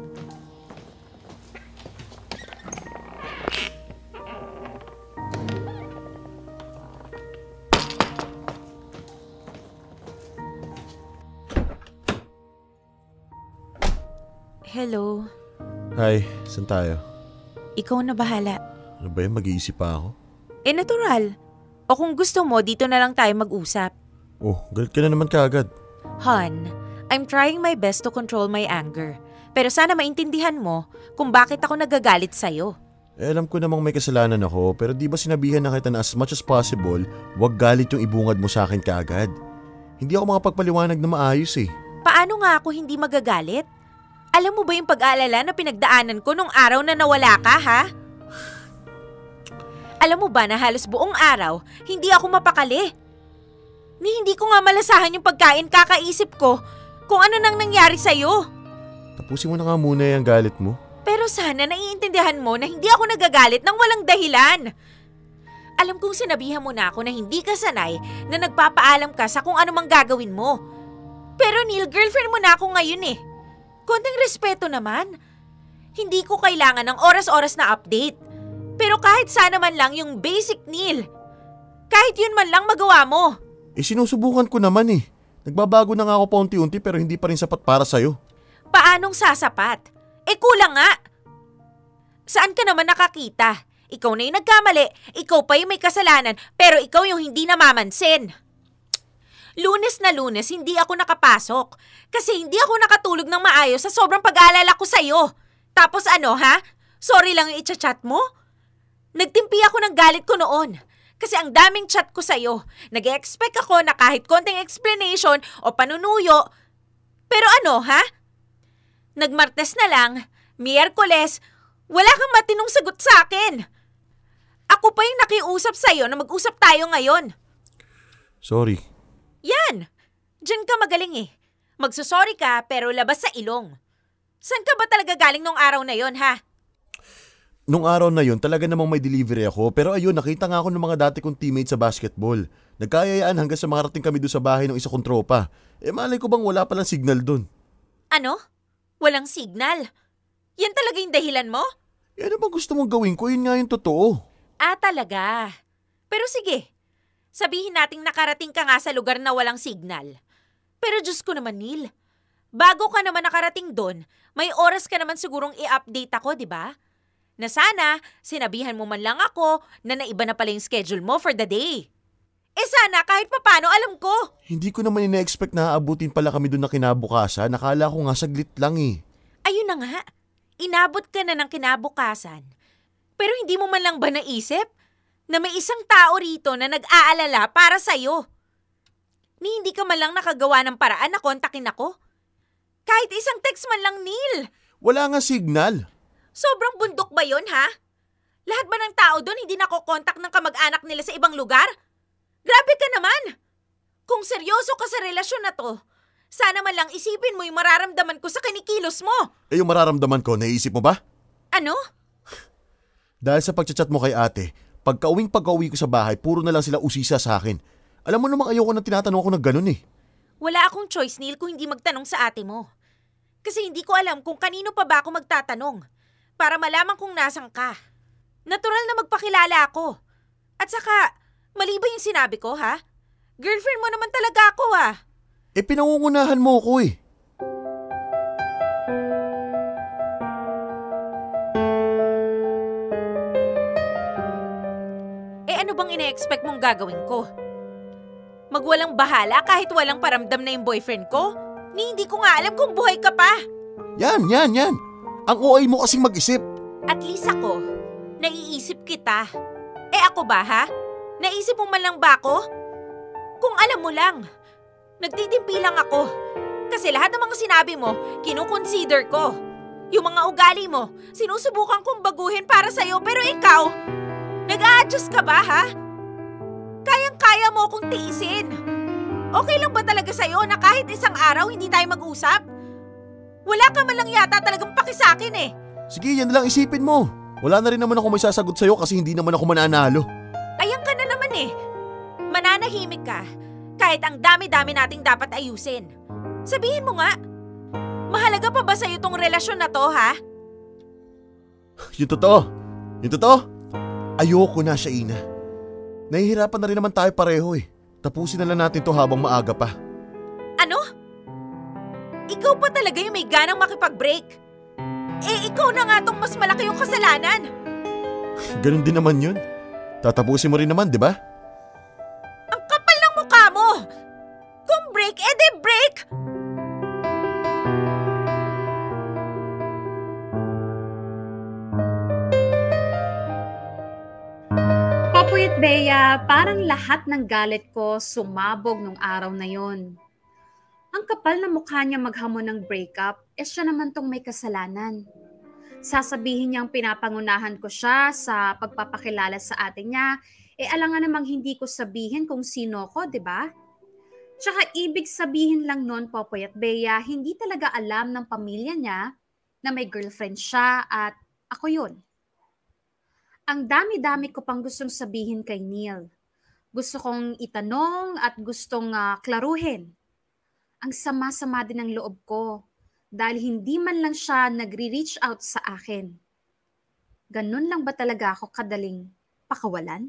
Hello. Hi, saan tayo? Ikaw na bahala. Ano ba yan, mag-iisip pa ako? Eh, natural. O kung gusto mo, dito na lang tayo mag-usap. Oh, galit ka na naman kaagad. Han, I'm trying my best to control my anger. Pero sana maintindihan mo kung bakit ako nagagalit sa'yo. Eh, alam ko namang may kasalanan ako, pero di ba sinabihan na kita na as much as possible, wag galit yung ibungad mo sa akin kaagad. Hindi ako makapagpaliwanag na maayos eh. Paano nga ako hindi magagalit? Alam mo ba yung pag-aalala na pinagdaanan ko nung araw na nawala ka, ha? Alam mo ba na halos buong araw, hindi ako mapakali. Ni hindi ko nga malasahan yung pagkain, kakaisip ko kung ano nang nangyari sa'yo. Tapusin mo na nga muna yung galit mo. Pero sana naiintindihan mo na hindi ako nagagalit nang walang dahilan. Alam kong sinabihan mo na ako na hindi ka sanay na nagpapaalam ka sa kung ano mang gagawin mo. Pero Neil, girlfriend mo na ako ngayon eh. Konting respeto naman. Hindi ko kailangan ng oras-oras na update. Pero kahit sana man lang yung basic Neil. Kahit yun man lang magawa mo. Eh sinusubukan ko naman eh. Nagbabago na nga ako paunti-unti pero hindi pa rin sapat para sa'yo. Paanong sasapat? Eh kulang nga. Saan ka naman nakakita? Ikaw na yung nagkamali, ikaw pa yung may kasalanan, pero ikaw yung hindi namamansin. Lunes na Lunes, hindi ako nakapasok. Kasi hindi ako nakatulog ng maayos sa sobrang pag-aalala ko sa'yo. Tapos ano ha? Sorry lang yung i-chat mo? Nagtimpi ako ng galit ko noon. Kasi ang daming chat ko sa'yo. Nag-expect ako na kahit konting explanation o panunuyo. Pero ano ha? Nagmartes na lang, Miyerkules, wala kang matinong sagot sa akin. Ako pa yung nakiusap sa'yo na mag-usap tayo ngayon. Sorry. Yan! Diyan ka magaling eh. Magsusorry ka pero labas sa ilong. Saan ka ba talaga galing nung araw na yon ha? Nung araw na yon talaga namang may delivery ako pero ayun nakita nga ako ng mga dati kong teammates sa basketball. Nagkayayaan hanggang sa makarating kami doon sa bahay ng isa kong tropa. Eh malay ko bang wala palang signal doon? Ano? Walang signal? Yan talaga yung dahilan mo? Eh ano ba gusto mong gawin ko? Yun nga yung totoo. Ah talaga. Pero sige. Sabihin nating nakarating ka nga sa lugar na walang signal. Pero Diyos ko naman, Neil. Bago ka naman nakarating doon, may oras ka naman sigurong i-update ako, di ba? Na sana, sinabihan mo man lang ako na naiba na pala yung schedule mo for the day. Eh sana, kahit papano, alam ko. Hindi ko naman ina-expect na aabutin pala kami doon na kinabukasan. Nakala ko nga saglit lang eh. Ayun na nga. Inabot ka na ng kinabukasan. Pero hindi mo man lang ba naisip na may isang tao rito na nag-aalala para sa'yo? Ni hindi ka man lang nakagawa ng paraan na kontakin ako? Kahit isang text man lang, Neil. Wala nga signal. Sobrang bundok ba yun, ha? Lahat ba ng tao doon hindi nakokontak ng kamag-anak nila sa ibang lugar? Grabe ka naman! Kung seryoso ka sa relasyon na to, Sana man lang isipin mo yung mararamdaman ko sa kinikilos mo. Eh yung mararamdaman ko, naisip mo ba? Ano? Dahil sa pagchat mo kay ate, pagka-uwing pagka-uwi ko sa bahay, puro na lang sila usisa sa akin. Alam mo namang ayoko na tinatanong ako ng ganun eh. Wala akong choice, Neil, kung hindi magtanong sa ate mo. Kasi hindi ko alam kung kanino pa ba ako magtatanong para malaman kung nasan ka. Natural na magpakilala ako. At saka, mali ba yung sinabi ko, ha? Girlfriend mo naman talaga ako, ha? Eh pinangungunahan mo ako eh. Eh ano bang ina-expect mong gagawin ko? Magwalang bahala kahit walang paramdam na yung boyfriend ko? Ni hindi ko nga alam kung buhay ka pa. Yan, yan, yan. Ang O A mo kasing mag-isip. At least ako, naiisip kita. Eh ako ba, ha? Naisip mo man lang ba ako? Kung alam mo lang, nagtitimpi lang ako. Kasi lahat ng mga sinabi mo, kinukonsider ko. Yung mga ugali mo, sinusubukan kong baguhin para sa'yo, pero ikaw, nag-a-adjust ka ba, ha? Kayang-kaya mo akong tiisin. Okay lang ba talaga sa'yo na kahit isang araw hindi tayo mag-usap? Wala ka man lang yata talagang pakisakin eh. Sige, yan na lang isipin mo. Wala na rin naman ako may sasagot sa'yo kasi hindi naman ako mananalo. Ayan ka na naman eh. Mananahimik ka kahit ang dami-dami nating dapat ayusin. Sabihin mo nga, mahalaga pa ba sa'yo tong relasyon na to, ha? Yung totoo. Yung totoo. Ayoko na, Shaina. Nahihirapan na rin naman tayo pareho eh. Tapusin na lang natin to habang maaga pa. Ano? Ikaw pa talaga yung may ganang makipag-break? Eh, ikaw na nga tong mas malaki yung kasalanan. Ganun din naman yun. Tatapusin mo rin naman, di ba? Ang kapal ng mukha mo! Kung break, edi break! Popoy at Bea, parang lahat ng galit ko sumabog nung araw na yon. Ang kapal na mukha niya maghamon ng breakup, eh siya naman tong may kasalanan. Sasabihin niyang pinapangunahan ko siya sa pagpapakilala sa ate niya, eh alangan namang hindi ko sabihin kung sino ko, di ba? Tsaka ibig sabihin lang nun, Popoy at Bea, hindi talaga alam ng pamilya niya na may girlfriend siya at ako yun. Ang dami-dami ko pang gustong sabihin kay Neil. Gusto kong itanong at gustong uh, klaruhin. Ang sama-sama din ng loob ko dahil hindi man lang siya nagre-reach out sa akin. Ganun lang ba talaga ako kadaling pakawalan?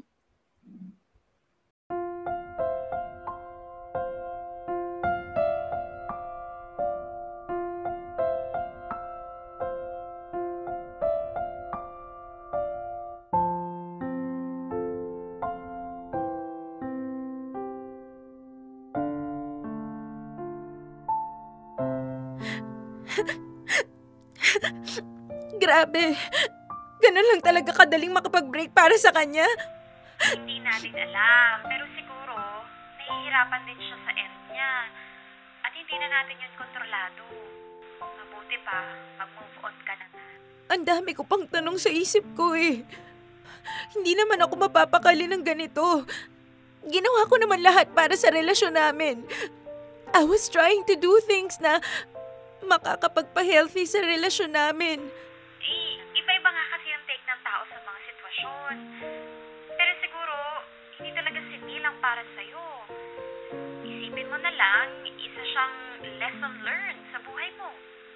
Grabe. Ganun lang talaga kadaling makapag-break para sa kanya. Hindi natin alam, pero siguro, nahihirapan din siya sa end niya. At hindi na natin yun kontrolado. Mabuti pa, mag-move on ka na nga. Ang dami ko pang tanong sa isip ko eh. Hindi naman ako mapapakali ng ganito. Ginawa ko naman lahat para sa relasyon namin. I was trying to do things na makakapagpa-healthy sa relasyon namin. Eh, iba-iba nga kasi yung take ng tao sa mga sitwasyon. Pero siguro, hindi talaga si Neil ang para sa'yo. Isipin mo na lang, isa siyang lesson learned sa buhay mo.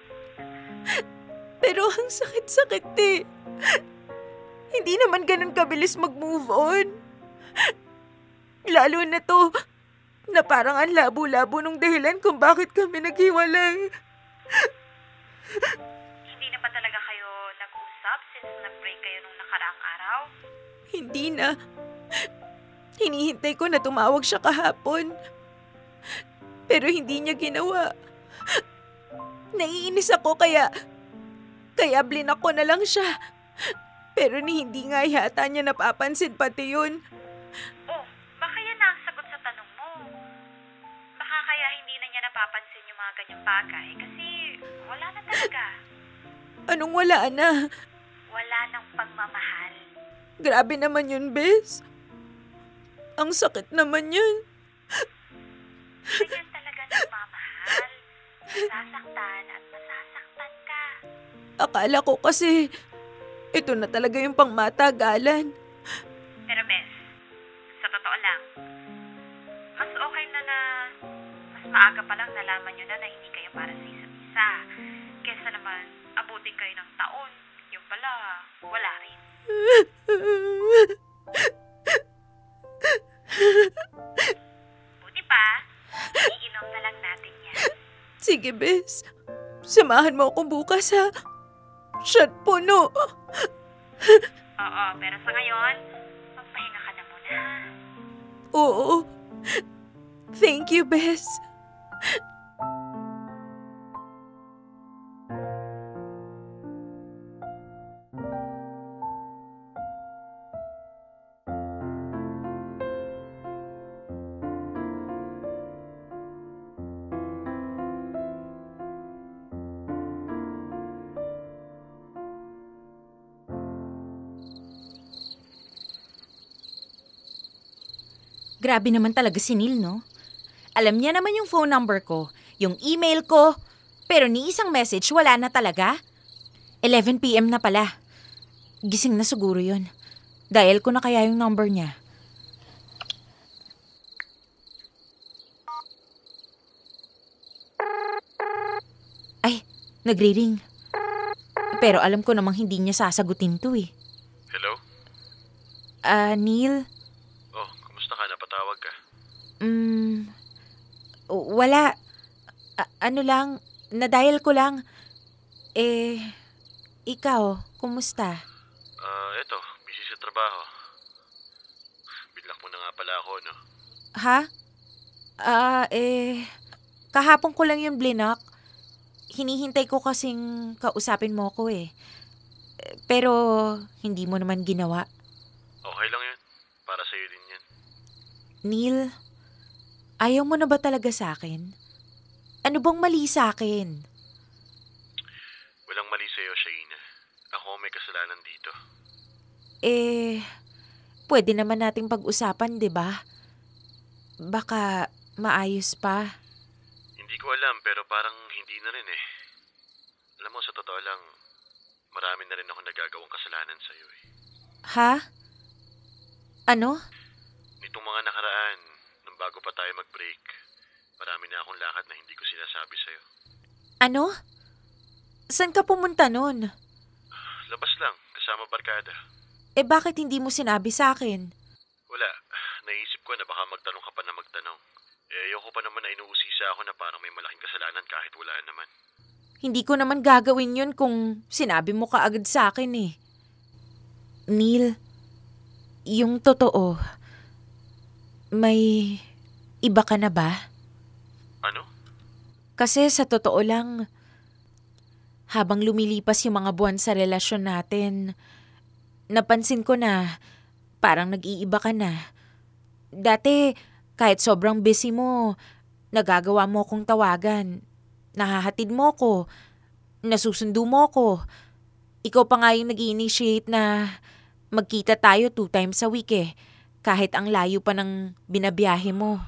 Pero ang sakit-sakit eh. Hindi naman ganun kabilis mag-move on. Lalo na to, na parang ang labo-labo nung dahilan kung bakit kami naghiwalay. Hindi na ba talaga kayo nag-usap since nag-break kayo nung nakaraang araw? Hindi na. Hinihintay ko na tumawag siya kahapon. Pero hindi niya ginawa. Naiinis ako kaya, kaya blinak ko na lang siya. Pero ni hindi nga yata niya napapansin pati yun. Oh, baka yan na ang sagot sa tanong mo. Baka kaya hindi na niya napapansin yung mga ganyang bagay kasi wala na talaga. Anong wala na? Wala nang pagmamahal. Grabe naman yun, Bes. Ang sakit naman yun. Ganyan talaga nagmamahal. masasaktan at masasaktan ka. Akala ko kasi ito na talaga yung pangmatagalan. Pero Bes, sa totoo lang, mas okay na na mas maaga pa lang nalaman nyo na na hindi kayo para sa isa't isa. Kesa naman, abutin kayo ng taon. Yung pala, wala rin. Buti pa, iinom na lang natin yan. Sige, Bes. Samahan mo akong bukas, ha? Shot puno. Oo, pero sa ngayon, magpahinga ka na muna. Oo. Thank you, Bes. Grabe naman talaga si Neil, no? Alam niya naman yung phone number ko, yung email ko, pero ni isang message wala na talaga. eleven p.m. na pala. Gising na siguro yun. Dial ko na kaya yung number niya. Ay, nagre-ring. Pero alam ko namang hindi niya sasagutin to eh. Hello? Ah, uh, Neil? Oh, kumusta ka? Napatawag ka? Mm, wala. A- ano lang, na-dial ko lang. Eh, ikaw, kumusta? Ah, uh, eto, busy sa trabaho. Bigla mo na nga pala ako, no? Ha? Ah, uh, eh, kahapon ko lang yung blinak. Hinihintay ko kasing kausapin mo ko eh. Pero, hindi mo naman ginawa. Okay lang yun. Para sa'yo din yan. Neil, ayaw mo na ba talaga sa akin? Ano bang mali sa akin? Walang mali sa'yo, Shaina. Ako may kasalanan dito. Eh, pwede naman nating pag-usapan, di ba? Baka maayos pa. Hindi ko alam, pero parang hindi na rin eh. Alam mo, sa totoo lang, marami na rin ako nagagawang kasalanan sa'yo eh. Ha? Ano? Nitong mga nakaraan, nung bago pa tayo mag-break, marami na akong lakad na hindi ko sinasabi sa'yo. Ano? Saan ka pumunta nun? Labas lang, kasama barkada. Eh bakit hindi mo sinabi sa akin? Wala, naisip ko na baka magtanong ka pa na magtanong. Eh, ayoko pa naman na inuusisa ako na parang may malaking kasalanan kahit wala naman. Hindi ko naman gagawin yun kung sinabi mo kaagad sa akin eh. Neil, yung totoo, may iba ka na ba? Ano? Kasi sa totoo lang, habang lumilipas yung mga buwan sa relasyon natin, napansin ko na parang nag-iiba ka na. Dati, kahit sobrang busy mo, nagagawa mo akong tawagan. Nahahatid mo ko, nasusundo mo ko. Ikaw pa nga yung nag-i-initiate na magkita tayo two times a week eh, kahit ang layo pa ng binabiyahe mo.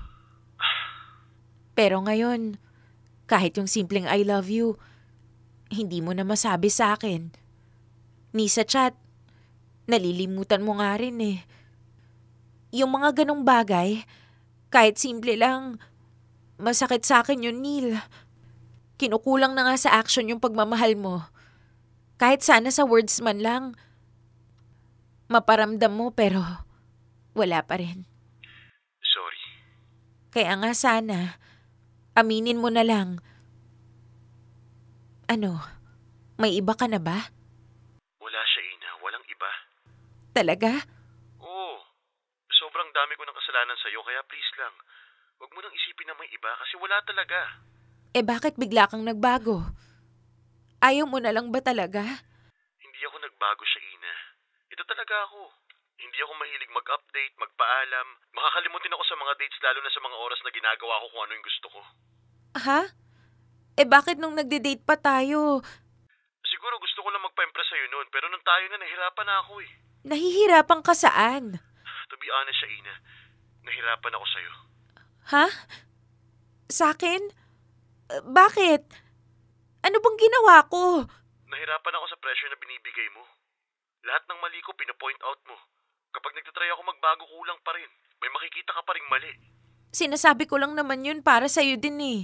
Pero ngayon, kahit yung simpleng I love you, hindi mo na masabi sa akin. Ni sa chat, nalilimutan mo nga rin eh. Yung mga ganong bagay, kahit simple lang, masakit sa akin yun, Neil. Kinukulang na nga sa action yung pagmamahal mo. Kahit sana sa words man lang, maparamdam mo pero wala pa rin. Sorry. Kaya nga sana, aminin mo na lang. Ano, may iba ka na ba? Wala siya, Ina. Walang iba. Talaga? Oo. Sobrang dami ko ng kasalanan sa'yo kaya please lang. Huwag mo nang isipin na may iba kasi wala talaga. Eh bakit bigla kang nagbago? Ayaw mo na lang ba talaga? Hindi ako nagbago siya, Ina. Ito talaga ako. Hindi ako mahilig mag-update, magpaalam. Makakalimutin ako sa mga dates lalo na sa mga oras na ginagawa ko kung ano yung gusto ko. Ha? Eh bakit nung nagde-date pa tayo? Siguro gusto ko lang magpa-impress sa'yo noon pero nung tayo na nahirapan na ako eh. Nahihirapan ka saan? To be honest siya, Ina, nahirapan ako sa'yo. Ha? Sa akin? Uh, bakit? Ano bang ginawa ko? Nahirapan ako sa pressure na binibigay mo. Lahat ng mali ko pinapoint out mo. Kapag nagtatry ako magbago, kulang pa rin. May makikita ka pa rin mali. Sinasabi ko lang naman yun para sa'yo din eh.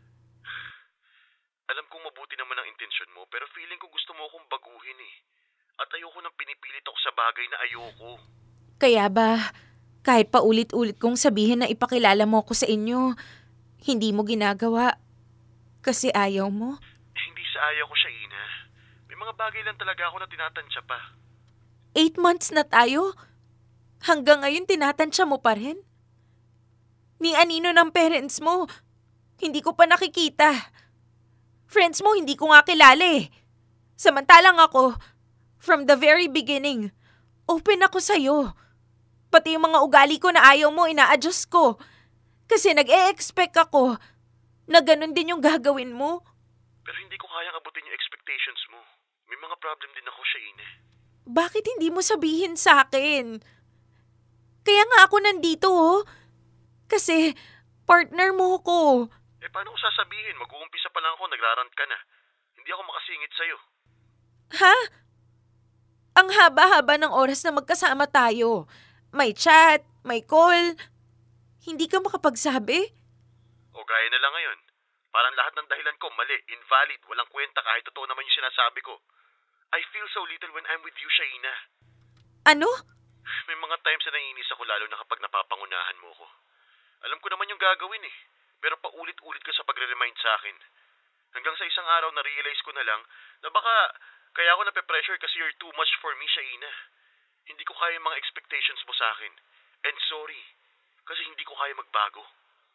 Alam kong mabuti naman ang intensyon mo, pero feeling ko gusto mo akong baguhin eh. At ayoko nang pinipilit ako sa bagay na ayoko. Kaya ba, kahit pa ulit-ulit kong sabihin na ipakilala mo ko sa inyo, hindi mo ginagawa kasi ayaw mo? Hindi sa ayaw ko siya, Ina. May mga bagay lang talaga ako na tinatansya pa. Eight months na tayo? Hanggang ngayon tinatansya mo pa rin? Ni anino ng parents mo? Hindi ko pa nakikita. Friends mo, hindi ko nga kilala eh. Samantalang ako, from the very beginning, open ako sa'yo. Pati yung mga ugali ko na ayaw mo, ina-adjust ko. Kasi nag-e-expect ako na ganun din yung gagawin mo. Pero hindi ko kayang abutin yung expectations mo. May mga problem din ako, Shaina. Bakit hindi mo sabihin sa akin? Kaya nga ako nandito, oh. Kasi partner mo ko. Eh paano ko sasabihin? Mag-uumpisa pa lang ako, nagrarant ka na. Hindi ako makasingit sa'yo. Ha? Ang haba-haba ng oras na magkasama tayo. May chat, may call. Hindi ka makapagsabi? O gaya na lang ngayon. Parang lahat ng dahilan ko mali, invalid, walang kwenta kahit totoo naman yung sinasabi ko. I feel so little when I'm with you, Shaina. Ano? May mga times na naiinis ako lalo na kapag napapangunahan mo ko. Alam ko naman yung gagawin eh, pero paulit-ulit ka sa pagre-remind sa akin. Hanggang sa isang araw na-realize ko na lang na baka kaya ako nape-pressure kasi you're too much for me, Shaina. Hindi ko kaya yung mga expectations mo sa akin. And sorry, kasi hindi ko kaya magbago.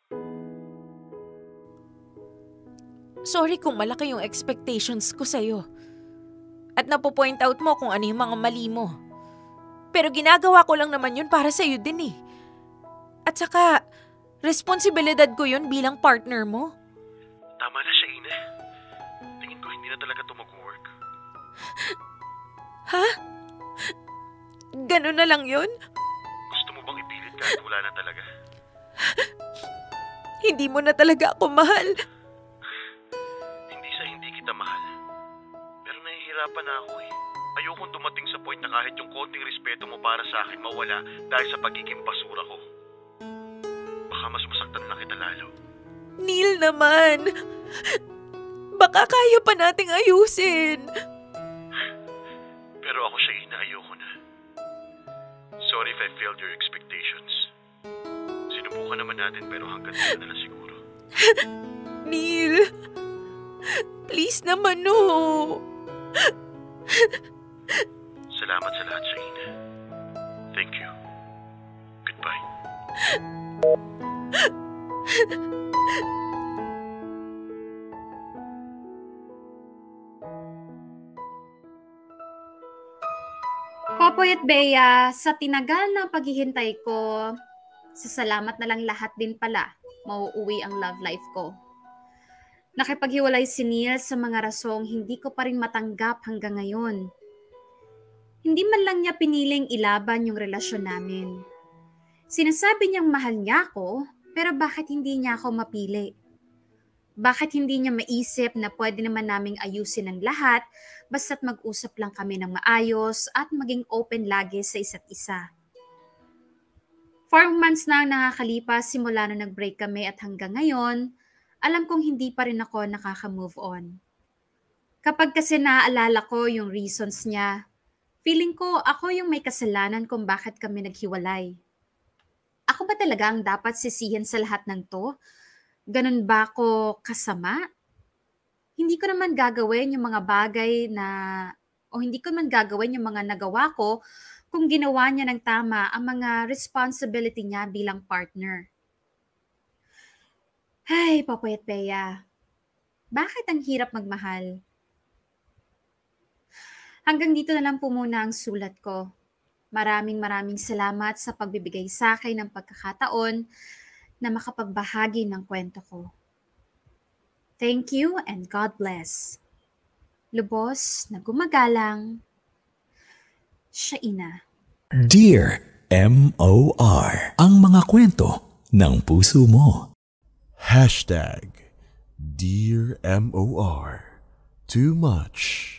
Sorry kung malaki yung expectations ko sa'yo. At napo-point out mo kung ano yung mga mali mo. Pero ginagawa ko lang naman yun para sa'yo din eh. At saka, responsibilidad ko yun bilang partner mo. Tama na, Shaina. Tingin ko hindi na talaga ito mag-work. Ha? Ganun na lang yun? Gusto mo bang ipilit kahit wala na talaga? Hindi mo na talaga ako mahal. Hindi sa hindi kita mahal. Pero nahihirapan na ako eh. Ayokong dumating sa point na kahit yung konting respeto mo para sa akin mawala dahil sa pagiging basura ko. Baka mas masaktan na kita lalo. Neil naman. Baka kaya pa nating ayusin. Pero ako siya ina, ayoko na. Sorry if I failed your expectations. Sinubukan naman natin pero hanggang dito na lang siguro. Neil. Please naman, no. Salamat sa lahat, Shaina. Thank you. Goodbye. Popoy at Bea, sa tinagal na paghihintay ko, sa salamat na lang lahat din pala, mauuwi ang love life ko. Nakipaghiwalay si Neil sa mga rasong hindi ko pa rin matanggap hanggang ngayon. Hindi man lang niya piniling ilaban yung relasyon namin. Sinasabi niyang mahal niya ako, pero bakit hindi niya ako mapili? Bakit hindi niya maisip na pwede naman naming ayusin ang lahat basta't mag-usap lang kami ng maayos at maging open lagi sa isa't isa? Four months na ang nakakalipas simula na nag-break kami at hanggang ngayon, alam kong hindi pa rin ako nakaka-move on. Kapag kasi naaalala ko yung reasons niya, feeling ko ako yung may kasalanan kung bakit kami naghiwalay. Ako ba talaga ang dapat sisihin sa lahat ng to? Ganun ba ako kasama? Hindi ko naman gagawin yung mga bagay na, o hindi ko naman gagawin yung mga nagawa ko kung ginawa niya ng tama ang mga responsibility niya bilang partner. Ay, Popoy at Bea, bakit ang hirap magmahal? Hanggang dito na lang po muna ang sulat ko. Maraming maraming salamat sa pagbibigay sa akin ng pagkakataon na makapagbahagi ng kwento ko. Thank you and God bless. Lubos na gumagalang, Shaina. Dear M O R, ang mga kwento ng puso mo. Hashtag Dear M O R, too much.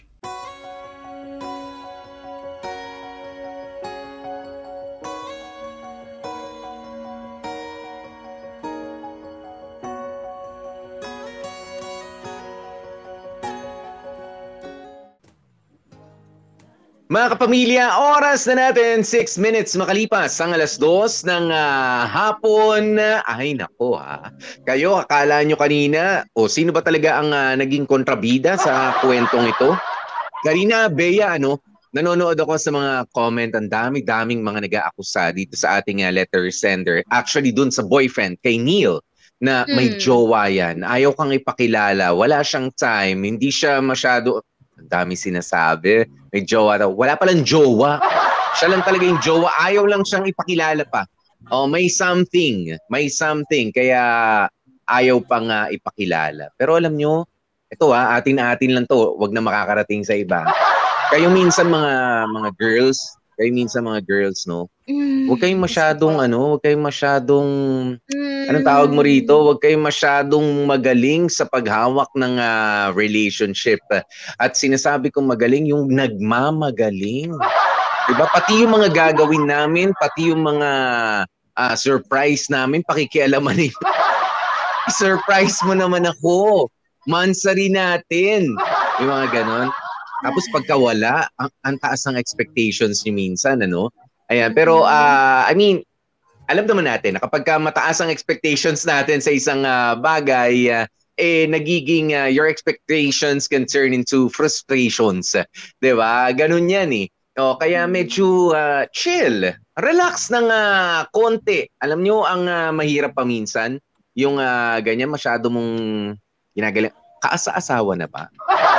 Mga kapamilya, oras na natin, six minutes makalipas ang alas dos ng uh, hapon. Ay nako ha, kayo akala nyo kanina, o sino ba talaga ang uh, naging kontrabida sa kwentong ito? Karina, Bea, ano, nanonood ako sa mga comment, ang dami-daming mga nag-aakusa dito sa ating uh, letter sender. Actually dun sa boyfriend, kay Neil, na may Hmm. jowa yan. Ayaw kang ipakilala, wala siyang time, hindi siya masyado... Ang dami sinasabi. May jowa daw. Wala palang jowa. Siya lang talaga yung jowa. Ayaw lang siyang ipakilala pa. Oh, may something. May something. Kaya ayaw pang uh, ipakilala. Pero alam nyo, ito ha, atin-atin lang to. Huwag na makakarating sa iba. Kayo minsan mga mga girls, kayo minsan mga girls, no? Huwag kayong masyadong ano, huwag kayong masyadong anong tawag mo rito? Huwag kayong masyadong magaling sa paghawak ng uh, relationship. At sinasabi kong magaling, yung nagmamagaling. Diba? Pati yung mga gagawin namin, pati yung mga uh, surprise namin, pakikialaman nito. Surprise mo naman ako. Mansari natin. Yung mga ganon. Tapos pagka wala, ang, ang taas ng expectations niyo minsan, ano? Ayan, pero uh, I mean, alam naman natin na kapag ka mataas ang expectations natin sa isang uh, bagay, uh, eh nagiging uh, your expectations can turn into frustrations. 'Di ba? Ganun 'yan eh. O, kaya medyo uh, chill, relax ng uh, konti. Alam nyo, ang uh, mahirap pa minsan, yung uh, ganyan masyado mong ginagaling. Kaasa-asawa na ba?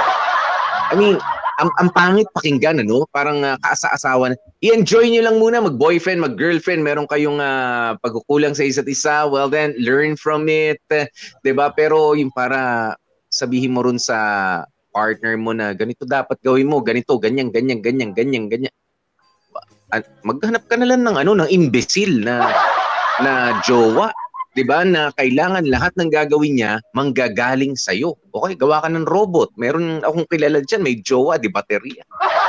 I mean, ang, ang pangit pakinggan, ano? Parang uh, kaasa-asawa na. I-enjoy nyo lang muna, mag-boyfriend, mag-girlfriend, meron kayong uh, pagkukulang sa isa't isa, well then, learn from it. Uh, diba? Pero yung para sabihin mo rin sa partner mo na ganito dapat gawin mo, ganito, ganyan, ganyan, ganyan, ganyan, ganyan. Maghanap ka na lang ng, ano, ng imbecile na, na jowa. Diba, na kailangan lahat ng gagawin niya manggagaling sa'yo. Okay, gawa ka ng robot. Meron akong kilala dyan, may jowa, di baterya.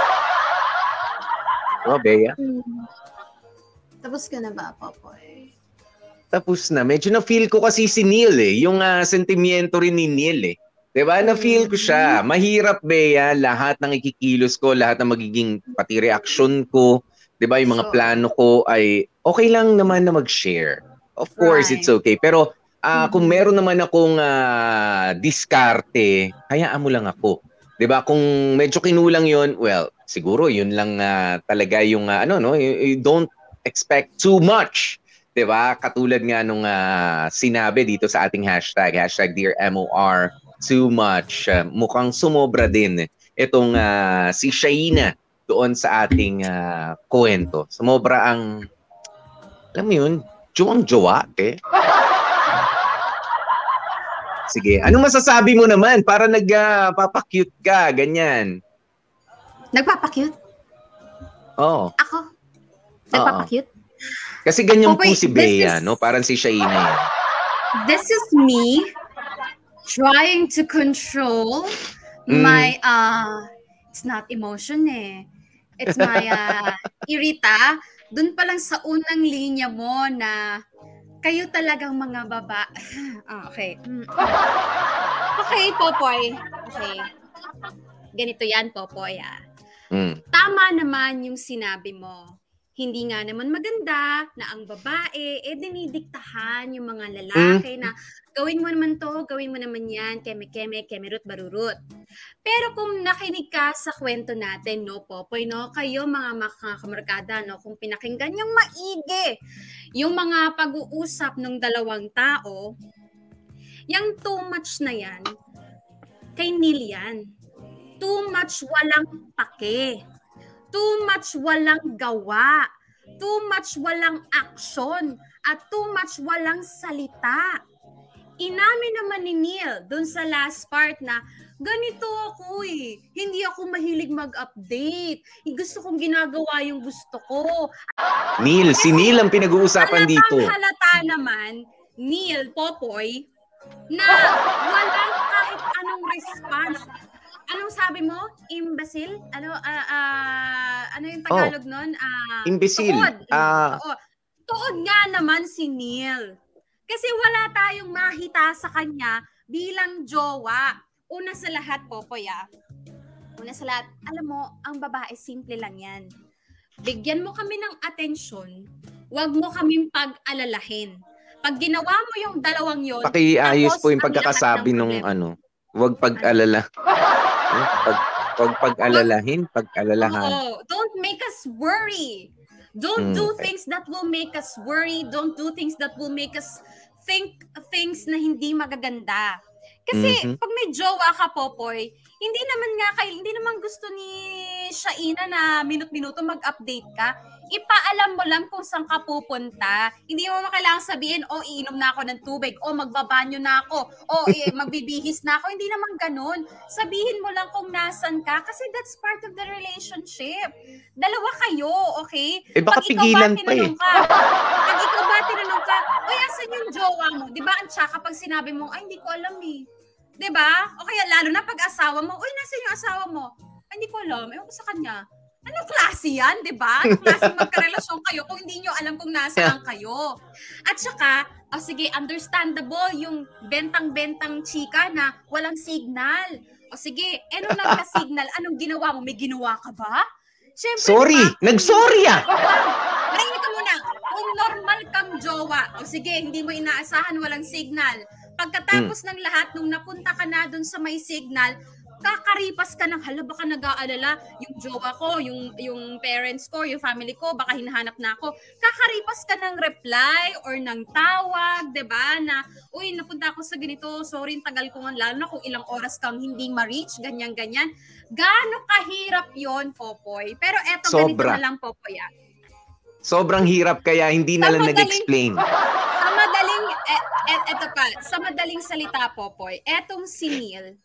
Diba, Bea? Hmm. Tapos ka na ba, Popoy? Tapos na. Medyo na-feel ko kasi si Neil eh. Yung uh, sentimiento rin ni Neil eh. Diba, na-feel ko siya. Mahirap, Bea, lahat ng ikikilos ko, lahat ng magiging pati reaksyon ko, diba, yung mga plano ko ay okay lang naman na mag-share. Of course, right. It's okay. Pero uh, mm-hmm. kung meron naman akong uh, diskarte, hayaan mo lang ako. 'Di ba? Kung medyo kinulang 'yon, well, siguro 'yun lang uh, talaga yung uh, ano no, you, you don't expect too much. 'Di ba? Katulad nga nung uh, sinabi dito sa ating hashtag, hashtag Dear M O R, too much. Uh, mukhang sumobra din itong uh, si Shaina doon sa ating uh, kwento. Sumobra ang, alam mo 'yun, Juwang-jowa, eh. Sige, anong masasabi mo naman para nagpapakute uh, ka, ganyan? Nagpapakute? Oo. Ako? Nagpapakute? Kasi ganyan okay, po si Bea, is, no? Parang si Shaina yan. This is me trying to control mm. my, uh, it's not emotion eh. It's my uh, irita. Doon pa lang sa unang linya mo na kayo talagang mga baba. Ah, okay. Okay, Popoy. Okay. Ganito yan, Popoy. Ah. Mm. Tama naman yung sinabi mo. Hindi nga naman maganda na ang babae, eh dinidiktahan yung mga lalaki mm. na gawin mo naman to, gawin mo naman yan, keme-keme, kemerut, barurut. Pero kung nakinig ka sa kwento natin, no, Popoy, no, kayo mga makamarkada, no, kung pinakinggan yung maigi, yung mga pag-uusap ng dalawang tao, yung too much na yan, kay Neil yan. Too much walang pake. Too much walang gawa. Too much walang action. At too much walang salita. Inamin naman ni Neil dun sa last part na ganito ako eh. Hindi ako mahilig mag-update. Gusto kong ginagawa yung gusto ko. Neil, si Neil ang pinag-uusapan dito. Halatang halata naman, Neil, Popoy, na walang kahit anong response. Anong sabi mo? Imbecile? Ano ah ah, ano yung Tagalog nun? Ah, Imbecile. Tuod. Ah. Oo. Tuod nga naman si Neil. Kasi wala tayong mahita sa kanya bilang jowa. Una sa lahat, Popoy, ah. Una sa lahat, alam mo, ang babae, simple lang yan. Bigyan mo kami ng atensyon, wag mo kaming pag-alalahin. Pag ginawa mo yung dalawang yon, Pakiayos tapos po yung ang pagkakasabi lahat ng nung problema. ano, huwag pag-alala. Pag, pag pag-alalahin, pag-alalahan. Oo, don't make us worry. Don't Mm. do things that will make us worry. Don't do things that will make us think things na hindi magaganda. Kasi Mhm. pag may jowa ka, Popoy, hindi naman nga kay hindi naman gusto ni Shaina na minut-minuto mag-update ka. Ipaalam mo lang kung saan ka pupunta. Hindi mo kailangan sabihin, oh, iinom na ako ng tubig, o magbabanyo na ako, o eh, magbibihis na ako. Hindi naman ganun. Sabihin mo lang kung nasan ka kasi that's part of the relationship. Dalawa kayo, okay? Eh, baka Pag ikaw pigilan ba pa eh. tinanong ka, pag ikaw ba tinanong ka, uy, asan yung jowa mo? Di ba, ang tsaka pag sinabi mo, ay, hindi ko alam eh. Di ba? O kaya lalo na pag asawa mo, uy, nasan yung asawa mo? Ay, hindi ko alam. Ewan ko sa kanya. Anong klase yan, di ba? Anong klase magkarelasyon kayo kung hindi nyo alam kung nasaan kayo? At saka, o oh, sige, understandable yung bentang-bentang chika na walang signal. O sige, ano nang ka-signal? Anong ginawa mo? May ginawa ka ba? Siyempre, Sorry! diba, Nag-sorry ah! Marinig ka muna. Kung normal kang jowa, o sige, hindi mo inaasahan, walang signal. Pagkatapos ng lahat, nung napunta ka na dun sa may signal, kakaripas ka ng, hala, baka nag-aalala yung jowa ko, yung, yung parents ko, yung family ko, baka hinahanap na ako. Kakaripas ka ng reply or ng tawag, diba? Na, uy, napunta ako sa ganito, sorry, tagal ko nga, lalo na kung ilang oras kang hindi ma-reach, ganyan-ganyan. Gaano kahirap yon, Popoy? Pero eto, ganito Sobra. na lang, Popoy, ah. Sobrang hirap kaya hindi na Sa lang madaling- nag-explain. Sa madaling, et, et, eto pa, sa madaling salita, Popoy, etong si Neil,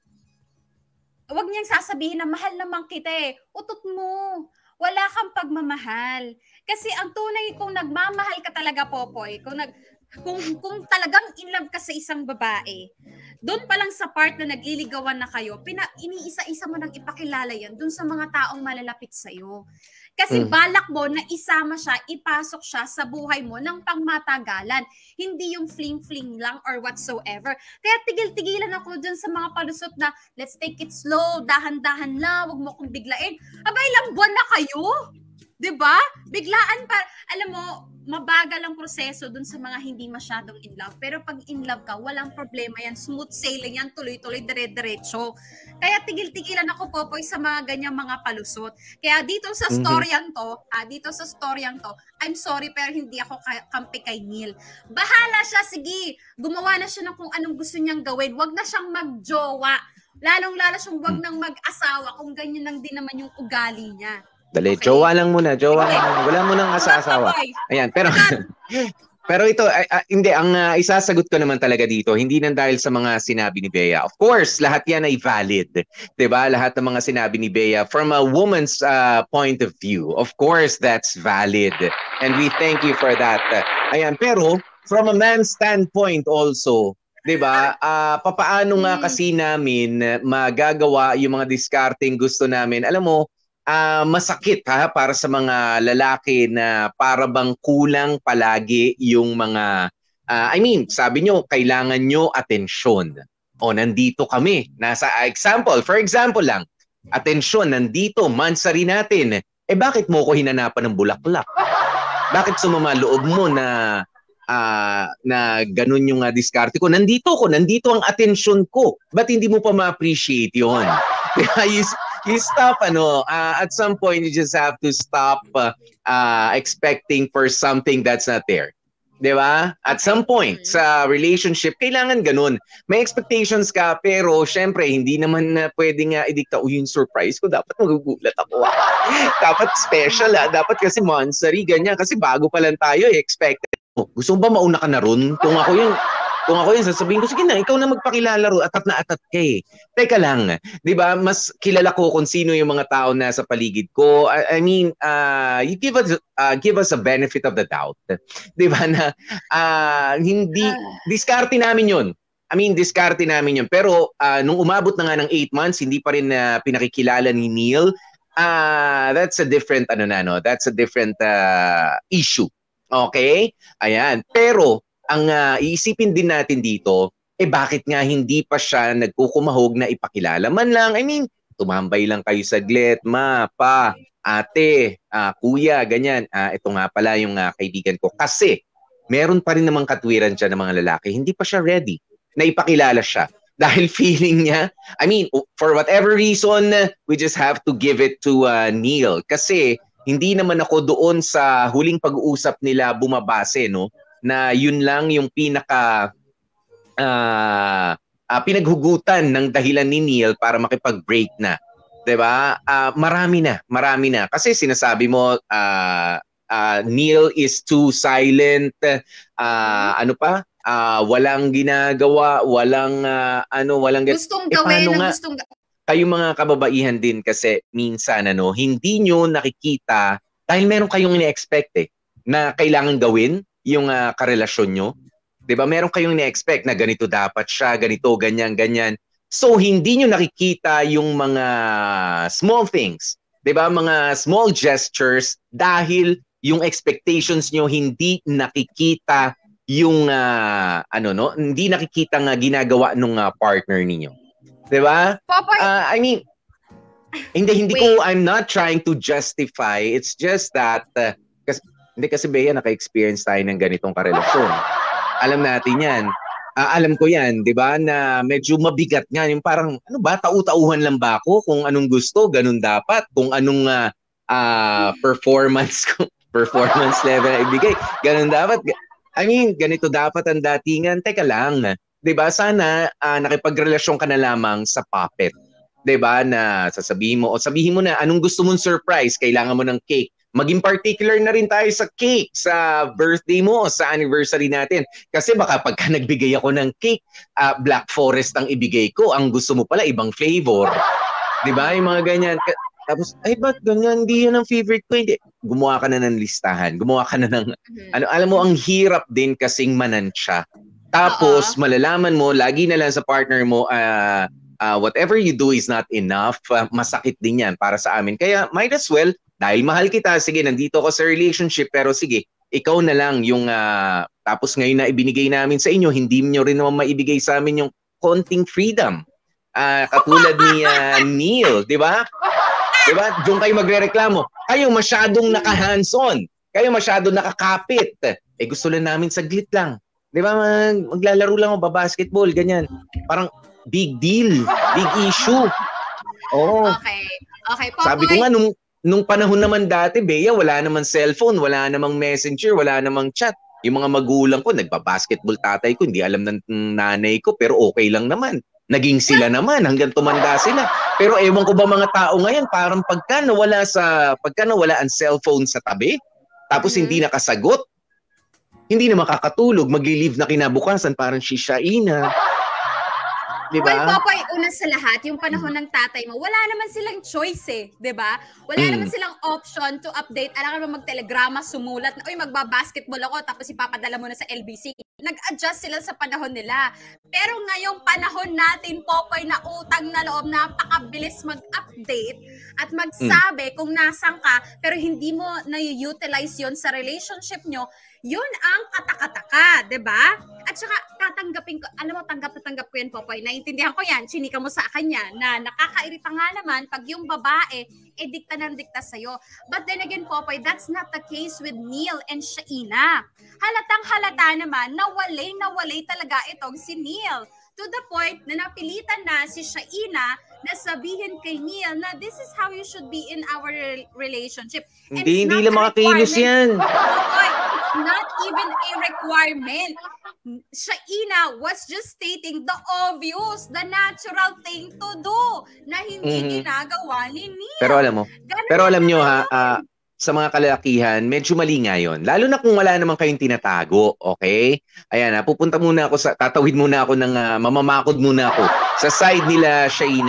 huwag niyang sasabihin na mahal naman kita eh. Utot mo. Wala kang pagmamahal. Kasi ang tunay kung nagmamahal ka talaga, Popoy, kung nag kung kung talagang in love ka sa isang babae, doon pa lang sa part na nagliligawan na kayo, pina, iniisa-isa mo nang ipakilala yan doon sa mga taong malalapit sa'yo. Kasi Mm. balak mo na isama siya, ipasok siya sa buhay mo ng pangmatagalan. Hindi yung fling-fling lang or whatsoever. Kaya tigil-tigilan ako dun sa mga palusot na let's take it slow, dahan-dahan lang, wag mo kong biglain. Aba, ilang buwan na kayo? 'Di ba? Biglaan pa. Alam mo, mabagal ang proseso dun sa mga hindi masyadong in love. Pero pag in love ka, walang problema yan. Smooth sailing yan, tuloy-tuloy, dire-diretso. Kaya tigil-tigilan ako, Popoy, sa mga ganyang mga palusot. Kaya dito sa Mhm. storyang to, ah, dito sa storyang to, I'm sorry pero hindi ako ka- kampi kay Neil. Bahala siya, sige. Gumawa na siya ng kung anong gusto niyang gawin. Wag na siyang magjowa. Lalong-lalo siyang wag nang mag-asawa kung ganyan lang din naman yung ugali niya. Dali, Okay. jowa lang muna, jowa Okay. lang. Wala mo nang asa-asawa. Popoy. Ayan, pero pero ito, ay, ay, hindi, ang uh, isasagot ko naman talaga dito, hindi nang dahil sa mga sinabi ni Bea. Of course, lahat yan ay valid. 'Di ba? Lahat ng mga sinabi ni Bea from a woman's uh, point of view. Of course, that's valid. And we thank you for that. Ayan, pero from a man's standpoint also, 'di ba? Ah, papaano nga kasi namin magagawa yung mga discarding gusto namin? Alam mo, ah, masakit ha para sa mga lalaki na para bang kulang palagi yung mga ah, I mean, sabi nyo kailangan nyo atensyon. O nandito kami. Nasa example, for example lang, atensyon nandito, mansari natin. Eh bakit mo ko hinanapan ng bulaklak? Bakit sumama loob mo na ah, na ganun yung uh, diskarte ko? Nandito ko, nandito ang atensyon ko. Ba't hindi mo pa ma-appreciate yun? you, you stop, ano, uh, at some point you just have to stop uh, uh, expecting for something that's not there. Di ba? At some point sa relationship, kailangan ganun. May expectations ka, pero syempre, hindi naman na pwede nga idikta, uy, yung surprise ko, dapat magugulat ako. ah. Dapat special, ah. Dapat kasi monthsary, ganyan. Kasi bago pa lang tayo, eh, expected. Oh, gusto mo ba mauna ka na ron? Kung ako yung Kung ako yun, sasabihin ko, sige na, ikaw na magpakilala ro, atat na atat ka eh. Teka lang, di ba, mas kilala ko kung sino yung mga tao na sa paligid ko. I, I mean, uh, you give us, uh, give us a benefit of the doubt. Di ba na, uh, hindi, diskarte namin yun. I mean, diskarte namin yun. Pero uh, nung umabot na nga ng eight months, hindi pa rin uh, pinakikilala ni Neil. Ah, uh, that's a different ano na no, that's a different uh, issue. Okay? Ayan. Pero ang uh, iisipin din natin dito, eh bakit nga hindi pa siya nagkukumahog na ipakilala man lang? I mean, tumambay lang kayo saglit, ma, pa, ate, uh, kuya, ganyan. Uh, ito nga pala yung uh, kaibigan ko. Kasi meron pa rin namang katwiran siya ng mga lalaki. Hindi pa siya ready na ipakilala siya. Dahil feeling niya, I mean, for whatever reason, we just have to give it to uh, Neil. Kasi hindi naman ako doon sa huling pag-uusap nila bumabase, no? Na yun lang yung pinaka uh, uh, pinaghugutan ng dahilan ni Neil para makipag-break na. 'Di ba? Uh, marami na, marami na. Kasi sinasabi mo, uh, uh, Neil is too silent, uh, ano pa? Uh, walang ginagawa, walang uh, ano, walang gustong eh, gawin, nga, gustong kayong mga kababaihan din kasi minsan ano, hindi nyo nakikita dahil meron kayong ini-expect eh na kailangan gawin yung uh, karelasyon nyo. 'Di ba? Meron kayong ini-expect na ganito dapat siya, ganito, ganyan, ganyan. So hindi nyo nakikita yung mga small things, 'di ba? Mga small gestures dahil yung expectations nyo hindi nakikita yung uh, ano no, hindi nakikita nga ginagawa nung uh, partner niyo. 'Di ba? Uh, I mean, hindi hindi Wait. ko I'm not trying to justify. It's just that uh, kasi hindi kasi Bea naka-experience tayo ng ganitong karelasyon. Alam natin 'yan. Uh, alam ko 'yan, 'di ba? Na medyo mabigat nga yung parang ano ba, tau-tauhan lang ba ako kung anong gusto, ganun dapat, kung anong uh, uh, performance performance level na ibigay, ganun dapat. I mean, ganito dapat ang datingan. Teka lang, 'di ba? Sana uh, nakipagrelasyon ka na lamang sa puppet. 'Di ba? Na sasabihin mo o sabihin mo na anong gusto mong surprise, kailangan mo ng cake. Maging particular na rin tayo sa cake, sa birthday mo, sa anniversary natin. Kasi baka pagka nagbigay ako ng cake, uh, Black Forest ang ibigay ko, ang gusto mo pala ibang flavor. 'Di ba? Yung mga ganyan. Tapos, ay, ba't ganyan? Hindi yan ang favorite ko. Hindi. Gumawa ka na ng listahan. Gumawa ka na ng, mm-hmm. ano, alam mo, ang hirap din kasing manansya. Tapos, uh-huh. malalaman mo, lagi na lang sa partner mo, uh, uh, whatever you do is not enough. Uh, masakit din yan para sa amin. Kaya, might as well, dahil mahal kita, sige, nandito ako sa relationship, pero sige, ikaw na lang yung, uh, tapos ngayon na ibinigay namin sa inyo, hindi nyo rin naman maibigay sa amin yung konting freedom. Uh, katulad ni uh, Neil, di ba? Diba? Doon kayo magrereklamo. Kayo masyadong naka-hands-on. Kayo masyadong nakakapit. Eh gusto lang namin saglit lang. Diba? Mag maglalaro lang ako ba-basketball, ganyan. Parang big deal. Big issue. Oo. Okay. Okay. Popoy. Sabi ko nga, nung, nung panahon naman dati, Bea, wala namang cellphone, wala namang messenger, wala namang chat. Yung mga magulang ko, nagba-basketball tatay ko, hindi alam ng nanay ko, pero okay lang naman. Naging sila naman hanggang tumanda sila. Pero ewan ko ba mga tao ngayon, parang pagka nawala sa pagka nawala ang cellphone sa tabi, tapos mm-hmm. hindi nakasagot, hindi na makakatulog, magli-leave na kinabukasan, parang shishaina. Di ba? Well, Popoy, una sa lahat, yung panahon ng tatay mo, wala naman silang choice eh, di ba? Wala mm. naman silang option to update. Alam ka naman mag-telegrama, sumulat, na, uy, magbabasketball ako, tapos ipapadala mo na sa L B C. Nag-adjust sila sa panahon nila. Pero ngayong panahon natin, Popoy, na utang na loob, napakabilis mag-update at magsabi mm. kung nasan ka, pero hindi mo na-utilize yon sa relationship nyo, yun ang katakataka, di ba? At saka, tatanggapin ko, alam mo, tanggap na tanggap ko yan, Popoy. Naintindihan ko yan, chinika mo sa kanya, na nakakairita nga naman pag yung babae, eh, dikta ng dikta sa'yo. But then again, Popoy, that's not the case with Neil and Shaina. Halatang halata naman, nawalay, nawalay talaga itong si Neil. To the point na napilitan na si Shaina na sabihin kay Neil na this is how you should be in our relationship. Hindi, hindi lang makakilos yan. Popoy, it's not even a requirement. Shaina was just stating the obvious, the natural thing to do na hindi mm-hmm. ginagawa ni Neil. Pero alam mo, Ganun pero alam nyo ha, uh, sa mga kalalakihan, medyo mali nga yun. Lalo na kung wala naman kayong tinatago, okay? Ayan, pupunta muna ako sa, tatawid muna ako ng, uh, mamamakod muna ako sa side nila, Shaina.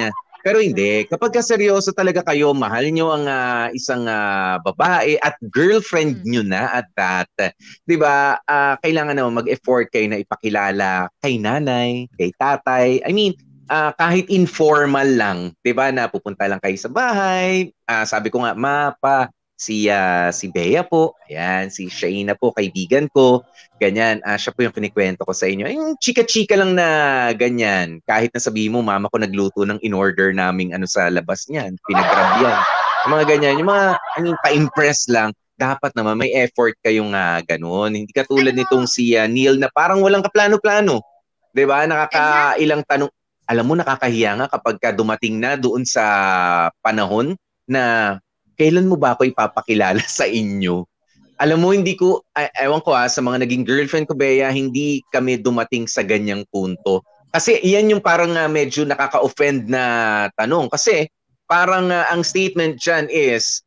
Pero hindi, kapag ka seryoso talaga kayo, mahal nyo ang ah, isang ah, babae at girlfriend Mm. nyo na at that, 'di ba? Ah, kailangan naman mag-effort kayo na ipakilala kay nanay, kay tatay. I mean, ah, kahit informal lang, 'di ba? Na pupunta lang kayo sa bahay. Ah, sabi ko nga, ma, pa, si ah, si Bea po, ayan, si Shaina po, kaibigan ko. Ganyan, ah, siya po yung kinikwento ko sa inyo. Yung chika-chika lang na ganyan. Kahit na sabihin mo, mama ko nagluto ng in-order naming ano sa labas niyan. Pinag-grab yan. Yung mga ganyan, yung mga, I mean, pa-impress lang. Dapat naman may effort kayong uh, ganun. Hindi katulad Ano? nitong si ah, Neil na parang walang kaplano-plano. 'Di ba? Nakaka Exactly. ilang tanong. Alam mo, nakakahiya nga kapag ka dumating na doon sa panahon na kailan mo ba ako ipapakilala sa inyo? Alam mo, hindi ko, ay, ewan ko ah, sa mga naging girlfriend ko, Bea, hindi kami dumating sa ganyang punto. Kasi iyan yung parang uh, medyo nakaka-offend na tanong. Kasi parang uh, ang statement dyan is,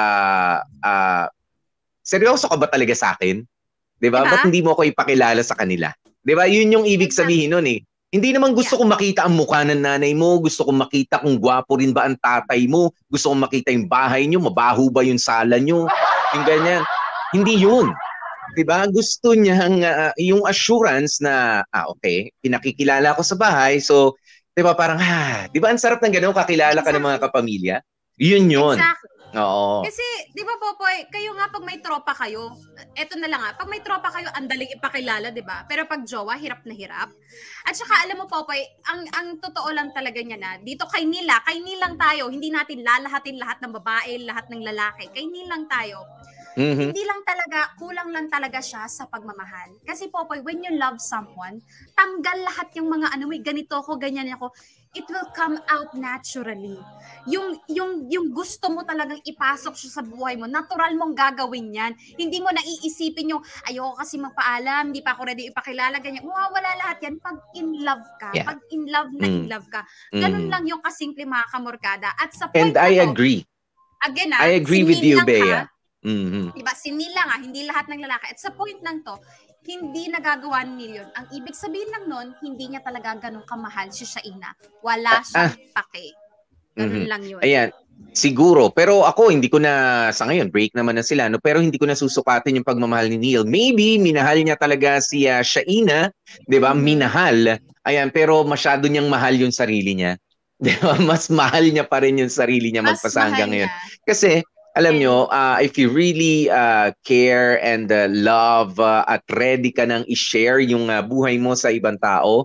uh, uh, seryoso ka ba talaga sa akin? Diba? Diba? Ba't hindi mo ako ipakilala sa kanila? Diba? Yun yung ibig sabihin nun eh. Hindi naman gusto Yeah. kong makita ang mukha ng nanay mo, gusto kong makita kung gwapo rin ba ang tatay mo, gusto kong makita yung bahay nyo, mabaho ba yung sala nyo, yung ganyan. Hindi yun. Diba? Gusto niyang uh, yung assurance na, ah okay, pinakikilala ko sa bahay, so, diba parang, ha, diba ang sarap ng gano'n, kakilala ka ng mga kapamilya? Yun yun. Exactly. Oo. Kasi, di ba, Popoy, kayo nga pag may tropa kayo, eto na lang ah, pag may tropa kayo, ang daling ipakilala, di ba? Pero pag jowa, hirap na hirap. At saka, alam mo, Popoy, ang ang totoo lang talaga niya na, dito kay Nila, kay Nilang tayo, hindi natin lalahatin lahat ng babae, lahat ng lalaki. Kay Nilang tayo. Mhm. Hindi lang talaga, kulang lang talaga siya sa pagmamahal. Kasi, Popoy, when you love someone, tanggal lahat yung mga ano, may ganito ako, ganyan ako, it will come out naturally. Yung yung yung gusto mo talagang ipasok siya sa buhay mo, natural mong gagawin 'yan. Hindi mo naiisipin yung ayoko kasi magpaalam, hindi pa ako ready ipakilala ganyan. Mawawala lahat 'yan pag in love ka, Yeah. pag in love na in Mm. love ka. Ganun Mm. lang yung kasimple mga kamorkada. At sa point And na I to, agree. again ah, I agree si with you, Nilang, Bea. ha, Mhm. diba, si Nila nga, hindi lahat ng lalaki. At sa point lang to, hindi nagagawa ni Neil yun. Ang ibig sabihin lang nun, hindi niya talaga ganun kamahal si Shaina. Wala siyang pake. Ganun Mhm. lang yun. Ayan, siguro. Pero ako, hindi ko na, sa ngayon, break naman na sila, no? Pero hindi ko na susukatin yung pagmamahal ni Neil. Maybe, minahal niya talaga si uh, Shaina, di ba? Mhm. Minahal. Ayan, pero masyado niyang mahal yung sarili niya. Di ba? Mas mahal niya pa rin yung sarili niya Mas magpasa hanggang mahal ngayon. niya. Kasi, alam And- nyo, uh, if you really uh, care and uh, love uh, at ready ka nang i-share yung uh, buhay mo sa ibang tao,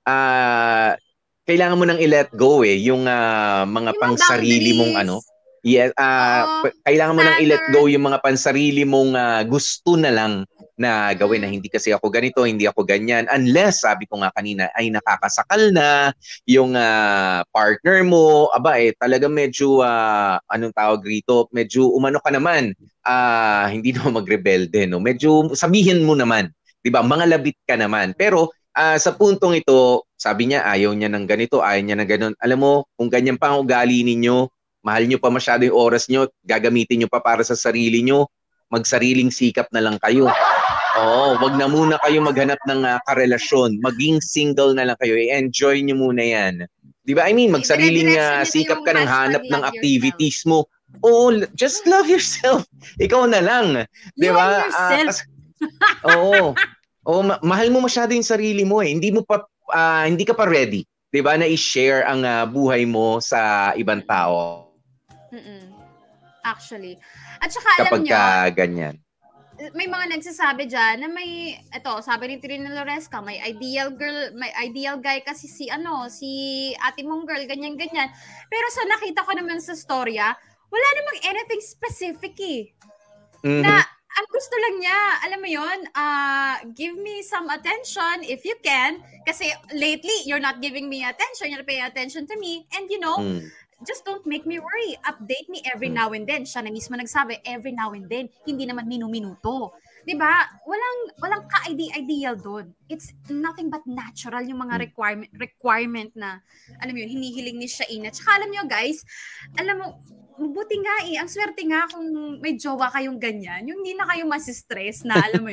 uh, kailangan mo nang i-let go eh, yung uh, mga Yung mga pang-sarili mong ano. boundaries. Yes, uh, Oo, p- kailangan mo nang i-let go standards. yung mga pansarili mong uh, gusto na lang na gawin na Mm. hindi kasi ako ganito, hindi ako ganyan. Unless, sabi ko nga kanina, ay nakakasakal na yung uh, partner mo, aba eh, talaga medyo, uh, anong tawag rito, medyo umano ka naman, uh, hindi naman magrebelde, no? Medyo sabihin mo naman, di ba, mga labit ka naman. Pero uh, sa puntong ito, sabi niya, ayaw niya ng ganito, ayaw niya ng ganun. Alam mo, kung ganyan pa ang ugali ninyo, mahal nyo pa masyado yung oras nyo, gagamitin nyo pa para sa sarili nyo, magsariling sikap na lang kayo. Oo, wag na muna kayo maghanap ng uh, karelasyon. Maging single na lang kayo. I-enjoy nyo muna yan. Di ba? I mean, magsariling uh, Dire-diretso nyo na sikap yung ka ng hashtag hanap ng love activities mo. Oo, l- just love yourself. Ikaw na lang. Di You ba? and yourself. Ah, kas- Oo. Oo, ma- mahal mo masyado yung sarili mo eh. Hindi mo pa, ah, hindi ka pa ready. Di ba? Na i-share ang ah, buhay mo sa ibang tao. Mm-mm. Actually. At saka alam Kapag nyo, ka ganyan. may mga nagsasabi dyan na may, eto, sabi ni Trina Loresca, may ideal girl, may ideal guy kasi si ano, si ate mong girl, ganyan-ganyan. Pero sa nakita ko naman sa storya, wala namang anything specific eh. Mhm. Na, ang gusto lang niya, alam mo yun, uh, give me some attention if you can. Kasi lately, you're not giving me attention, you're not paying attention to me. And you know, Mm. just don't make me worry. Update me every Mm. now and then. Siya na mismo nagsabi, every now and then. Hindi naman minu-minuto. Diba? Walang, walang ka-ideal doon. It's nothing but natural yung mga Mm. requirement, requirement na, alam mo yun, hinihiling ni Shaina. Tsaka alam nyo guys, alam mo, mabuti nga eh. Ang swerte nga kung may jowa kayong ganyan. Yung hindi na kayo masistress na, alam mo yun,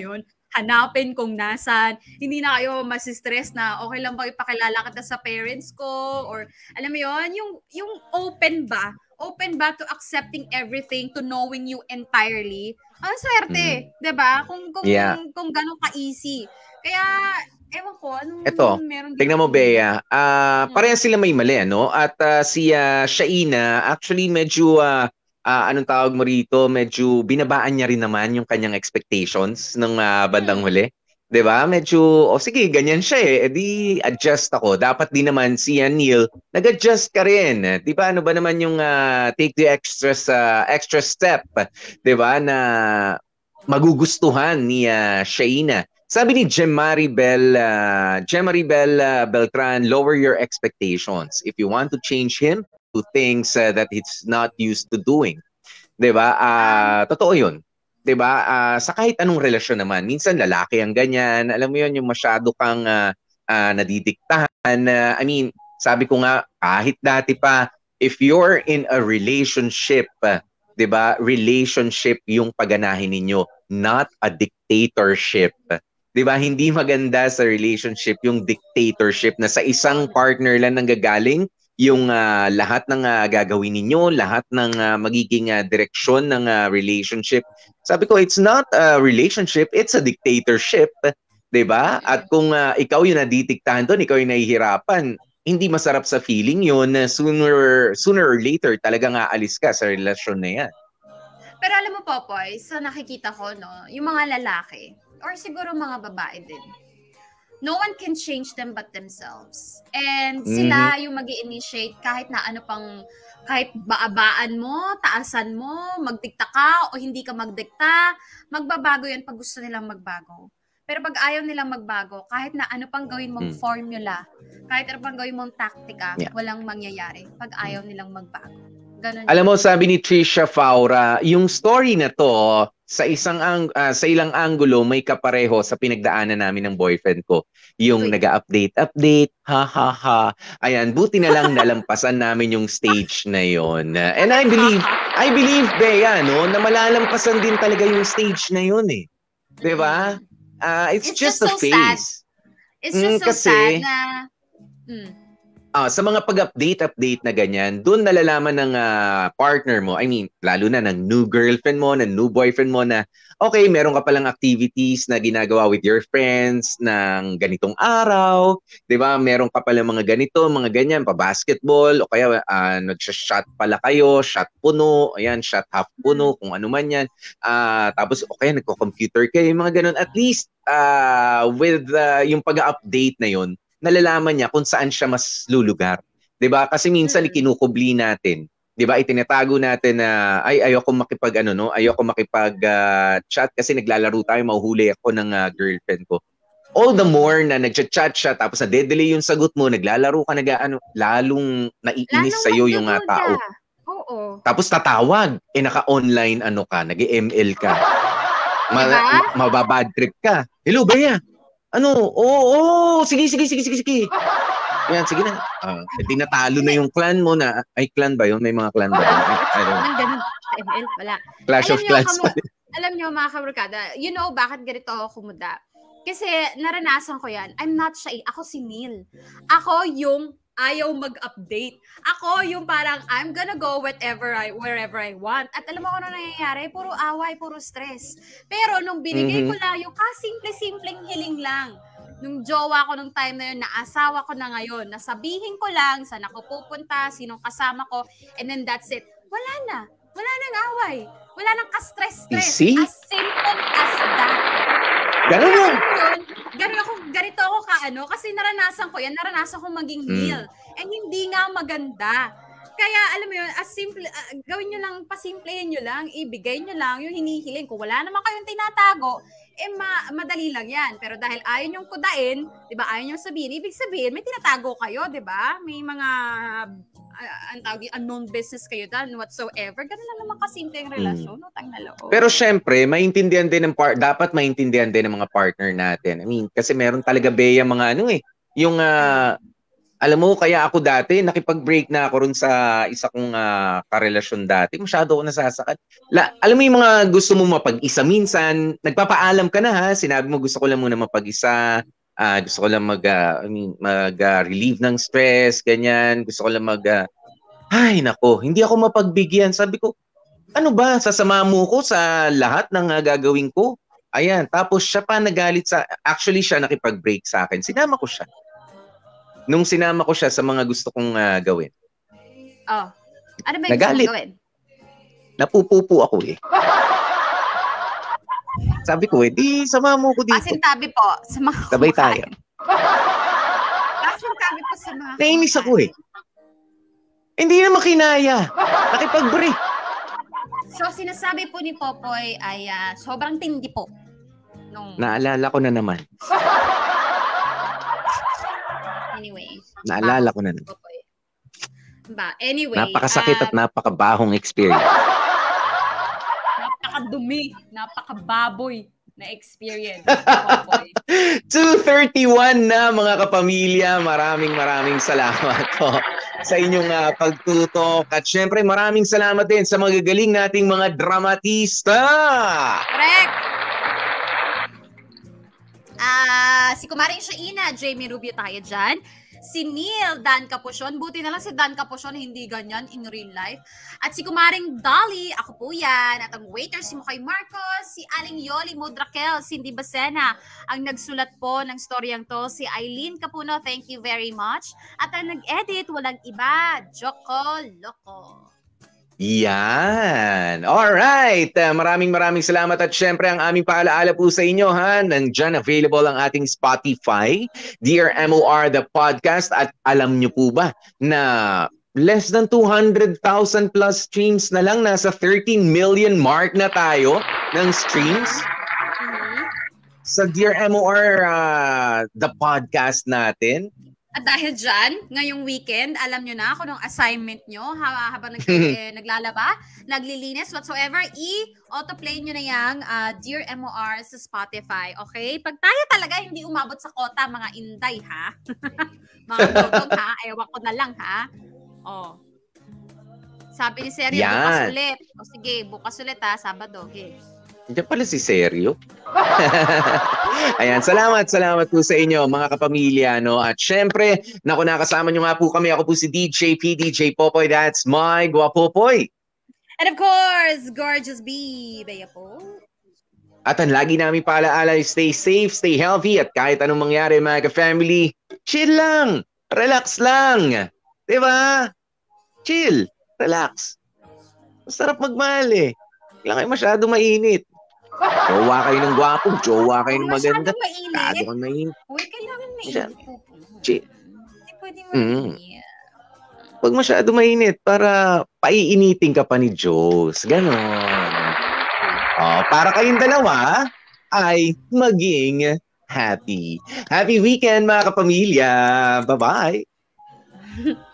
hanapin kung nasan. Hindi na kayo masistress na okay lang ba ipakilala kita sa parents ko or alam mo yon, yung yung open ba? Open ba to accepting everything, to knowing you entirely? Ang swerte, mm. 'di ba? Kung kung yeah. kung, kung ganun ka-easy. Kaya ewan ko, anong Ito, meron dito? Tignan mo, Bea. Uh, hmm. Parehas sila may mali, ano? At uh, si uh, Shaina, actually medyo, uh, uh, anong tawag mo rito, medyo binabaan niya rin naman yung kanyang expectations ng uh, bandang huli. Hmm. Diba? Medyo, o oh, sige, ganyan siya eh. E di, adjust ako. Dapat din naman si uh, Neil, nag-adjust ka rin. Diba? Ano ba naman yung uh, take the extra, uh, extra step, diba? Na magugustuhan ni uh, Shaina. Sabi ni Jemaribel, uh, Jemaribel uh, Beltran, lower your expectations. If you want to change him to things uh, that he's not used to doing. Diba? Uh, totoo yun. Diba? Uh, sa kahit anong relasyon naman. Minsan lalaki ang ganyan. Alam mo yun, yung masyado kang uh, uh, nadidiktahan. Uh, I mean, sabi ko nga, kahit dati pa, if you're in a relationship, uh, diba? Relationship yung paganahin ninyo, not a dictatorship. Diba, hindi maganda sa relationship yung dictatorship na sa isang partner lang nanggagaling yung uh, lahat ng uh, gagawin ninyo, lahat ng uh, magiging uh, direksyon ng uh, relationship. Sabi ko, it's not a relationship, it's a dictatorship. Diba? At kung uh, ikaw yung nadidiktahan doon, ikaw yung nahihirapan, hindi masarap sa feeling yun. Sooner, sooner or later, talagang aalis ka sa relasyon na yan. Pero alam mo, Popoy, sa nakikita ko, no, yung mga lalaki, or siguro mga babae din, no one can change them but themselves. And sila mm-hmm. yung mag-i-initiate kahit na ano pang, kahit baabaan mo, taasan mo, magdikta ka o hindi ka magdikta, magbabago yan pag gusto nilang magbago. Pero pag ayaw nilang magbago, kahit na ano pang gawin mong mm. formula, kahit ano pang gawin mong taktika, yeah. walang mangyayari pag ayaw nilang magbago. Ganun. Alam mo, sabi ni Trisha Faura, yung story na to, sa isang ang uh, sa ilang anggulo may kapareho sa pinagdaanan namin ng boyfriend ko. Yung nag-update, update, ha ha ha. Ayan, buti na lang nalampasan namin yung stage na yon. Uh, and I believe, I believe, Bea, no, na malalampasan din talaga yung stage na yon eh. 'Di ba? Uh, it's, it's just, just a so phase. Sad. It's just mm, so kasi, sad na... Hmm. Uh, sa mga pag-update-update na ganyan, doon nalalaman ng uh, partner mo, I mean, lalo na ng new girlfriend mo, ng new boyfriend mo na, okay, meron ka palang activities na ginagawa with your friends ng ganitong araw, di ba? Meron ka palang mga ganito, mga ganyan, pa-basketball, o kaya uh, nag-shot pala kayo, shot puno, ayan, shot half puno, kung ano man yan. Uh, tapos, okay, nagko-computer kayo, mga ganun. At least, uh, with uh, yung pag-update na yun, nalalaman niya kung saan siya mas lulugar. 'Di ba? Kasi minsan ikinukubli natin. 'Di ba? Itinatago natin na ay ayoko makipag ano no, ayoko makipag uh, chat kasi naglalaro tayo, mahuhuli ako ng uh, girlfriend ko. All the more na nagchat-chat siya tapos na-delay yung sagot mo, naglalaro ka nag-ano, lalong naiinis sa iyo yung uh, tao. Oo. Tapos tatawag, eh naka-online ano ka, nag-M L ka. Ma- diba? Mababad trip ka. Hello, Bea. Ano? Oo, oh, oh, sige, sige, sige, sige, sige. Yan, sige na. Uh, hindi natalo na yung clan mo na, ay, clan ba yun? May mga clan ba yun? I don't know. Ganun, M L, wala. Clash alam of Clans. Kamu, alam nyo, mga kabarkada, you know bakit ganito ako kumuda? Kasi naranasan ko yan. I'm not shy. Ako si Neil. Ako yung ayaw mag-update. Ako yung parang, I'm gonna go whatever I, wherever I want. At alam mo kung ano nangyayari? Puro away, puro stress. Pero nung binigay mm-hmm. ko lang yung kasimple-simpleng hiling lang, nung jowa ko nung time na yun, na asawa ko na ngayon, nasabihin ko lang saan ako pupunta, sinong kasama ko, and then that's it. Wala na. Wala nang away. Wala nang ka-stress-stress. As simple as that. Ganun yun. Ganun ako, ganito ako kaano, kasi naranasan ko yan, naranasan ko maging Neil. Mm. And hindi nga maganda. Kaya alam mo yun, as simple, uh, gawin nyo lang, pasimplehin nyo lang, ibigay nyo lang yung hinihiling. Kung wala naman kayong tinatago, eh ma- madali lang yan. Pero dahil ayaw nyong kudain, di ba, ayaw nyong sabihin, ibig sabihin, may tinatago kayo, di ba? May mga, uh, ang tawag, unknown business kayo dyan, whatsoever. Ganun lang naman kasimple yung relasyon, hmm. utang na loob. Pero syempre, maintindihan din ng par- dapat maintindihan din ng mga partner natin. I mean, kasi meron talaga Bea mga ano eh, yung, uh, Alam mo, kaya ako dati, nakipag-break na ako rin sa isa kong uh, karelasyon dati. Masyado ako nasasakal. La, alam mo yung mga gusto mo mapag-isa minsan, nagpapaalam ka na ha, sinabi mo gusto ko lang muna mapag-isa, uh, gusto ko lang mag, uh, I mean, mag-relieve uh, ng stress, ganyan, gusto ko lang mag, uh, ay nako, hindi ako mapagbigyan. Sabi ko, ano ba, sasama mo ko sa lahat ng uh, gagawin ko? Ayan, tapos siya pa nagalit sa, actually siya nakipag-break sa akin, sinama ko siya. Nung sinama ko siya sa mga gusto kong uh, gawin. Oh. Ano ba yung Nagalit. gusto mong gawin? Napupupo ako eh. Sabi ko eh, di sama mo ko dito. Pasintabi po sa mga Sabay tayo. Pasintabi po sa mga Nainis ako eh. Hindi na makinaya. Nakipag-break. So, sinasabi po ni Popoy ay uh, sobrang tindi po. Nung... Naalala ko na naman. Anyway. Naalala ko na naman. Ba, anyway. Napakasakit uh, at napakabahong experience. Napakadumi, napakababoy na experience. two thirty-one na mga kapamilya. Maraming maraming salamat po sa inyong uh, pagtutok. At syempre maraming salamat din sa magagaling nating mga dramatista. Correct! Ah, uh, si Kumaring Shaina, Jamie Rubio tayo dyan. Si Neil Dan Capuchon. Buti na lang si Dan Capuchon hindi ganyan in real life. At si Kumaring Dolly, ako po yan. At ang waiter si Mukay Marcos, si Aling Yoli Mudrakel, Cindy Basena. Ang nagsulat po ng storyang to, si Eileen Capuno. Thank you very much. At ang nag-edit, walang iba, Joko Loco. Yan. Alright. Uh, maraming maraming salamat at syempre ang aming paalaala po sa inyo ha. Nandyan available ang ating Spotify, Dear M O R the podcast. At alam nyo po ba na less than two hundred thousand plus streams na lang, nasa thirteen million mark na tayo ng streams sa Dear M O R uh, the podcast natin. At dahil dyan, ngayong weekend, alam nyo na kung anong assignment nyo ha, habang nag eh, naglalaba, naglilinis, whatsoever, i-autoplay nyo na yung uh, Dear M O R sa Spotify, okay? Pag tayo talaga hindi umabot sa kota, mga inday, ha? Mga dodong, ha? Ewan ko na lang, ha? Oh. Sabi ni Seryo, Yan. bukas ulit. O sige, bukas ulit, ha? Sabado, okay. Diyan pala si Seryo. Ayan, salamat, salamat po sa inyo mga kapamilya, no? At syempre, naku, nakasama nyo nga po kami. Ako po si D J P, D J Popoy. That's my Guapopoy. And of course, Gorgeous B, Bea po. At ang lagi namin paalaala, stay safe, stay healthy, at kahit anong mangyari mga ka-family, chill lang, relax lang. Diba? Chill, relax. Masarap magmahal eh. Kailangan masyado mainit. Jowa kayo ng gwapo, jowa kayo ng maganda. Masyado mainit. Masyado kang mainit. Uy, kailangan mainit po. Chill. Hindi pwede Mm. mainit. Huwag masyado mainit para paiinitin ka pa ni Diyos. Ganon. Oh, para kayong dalawa ay maging happy. Happy weekend mga kapamilya. Bye-bye.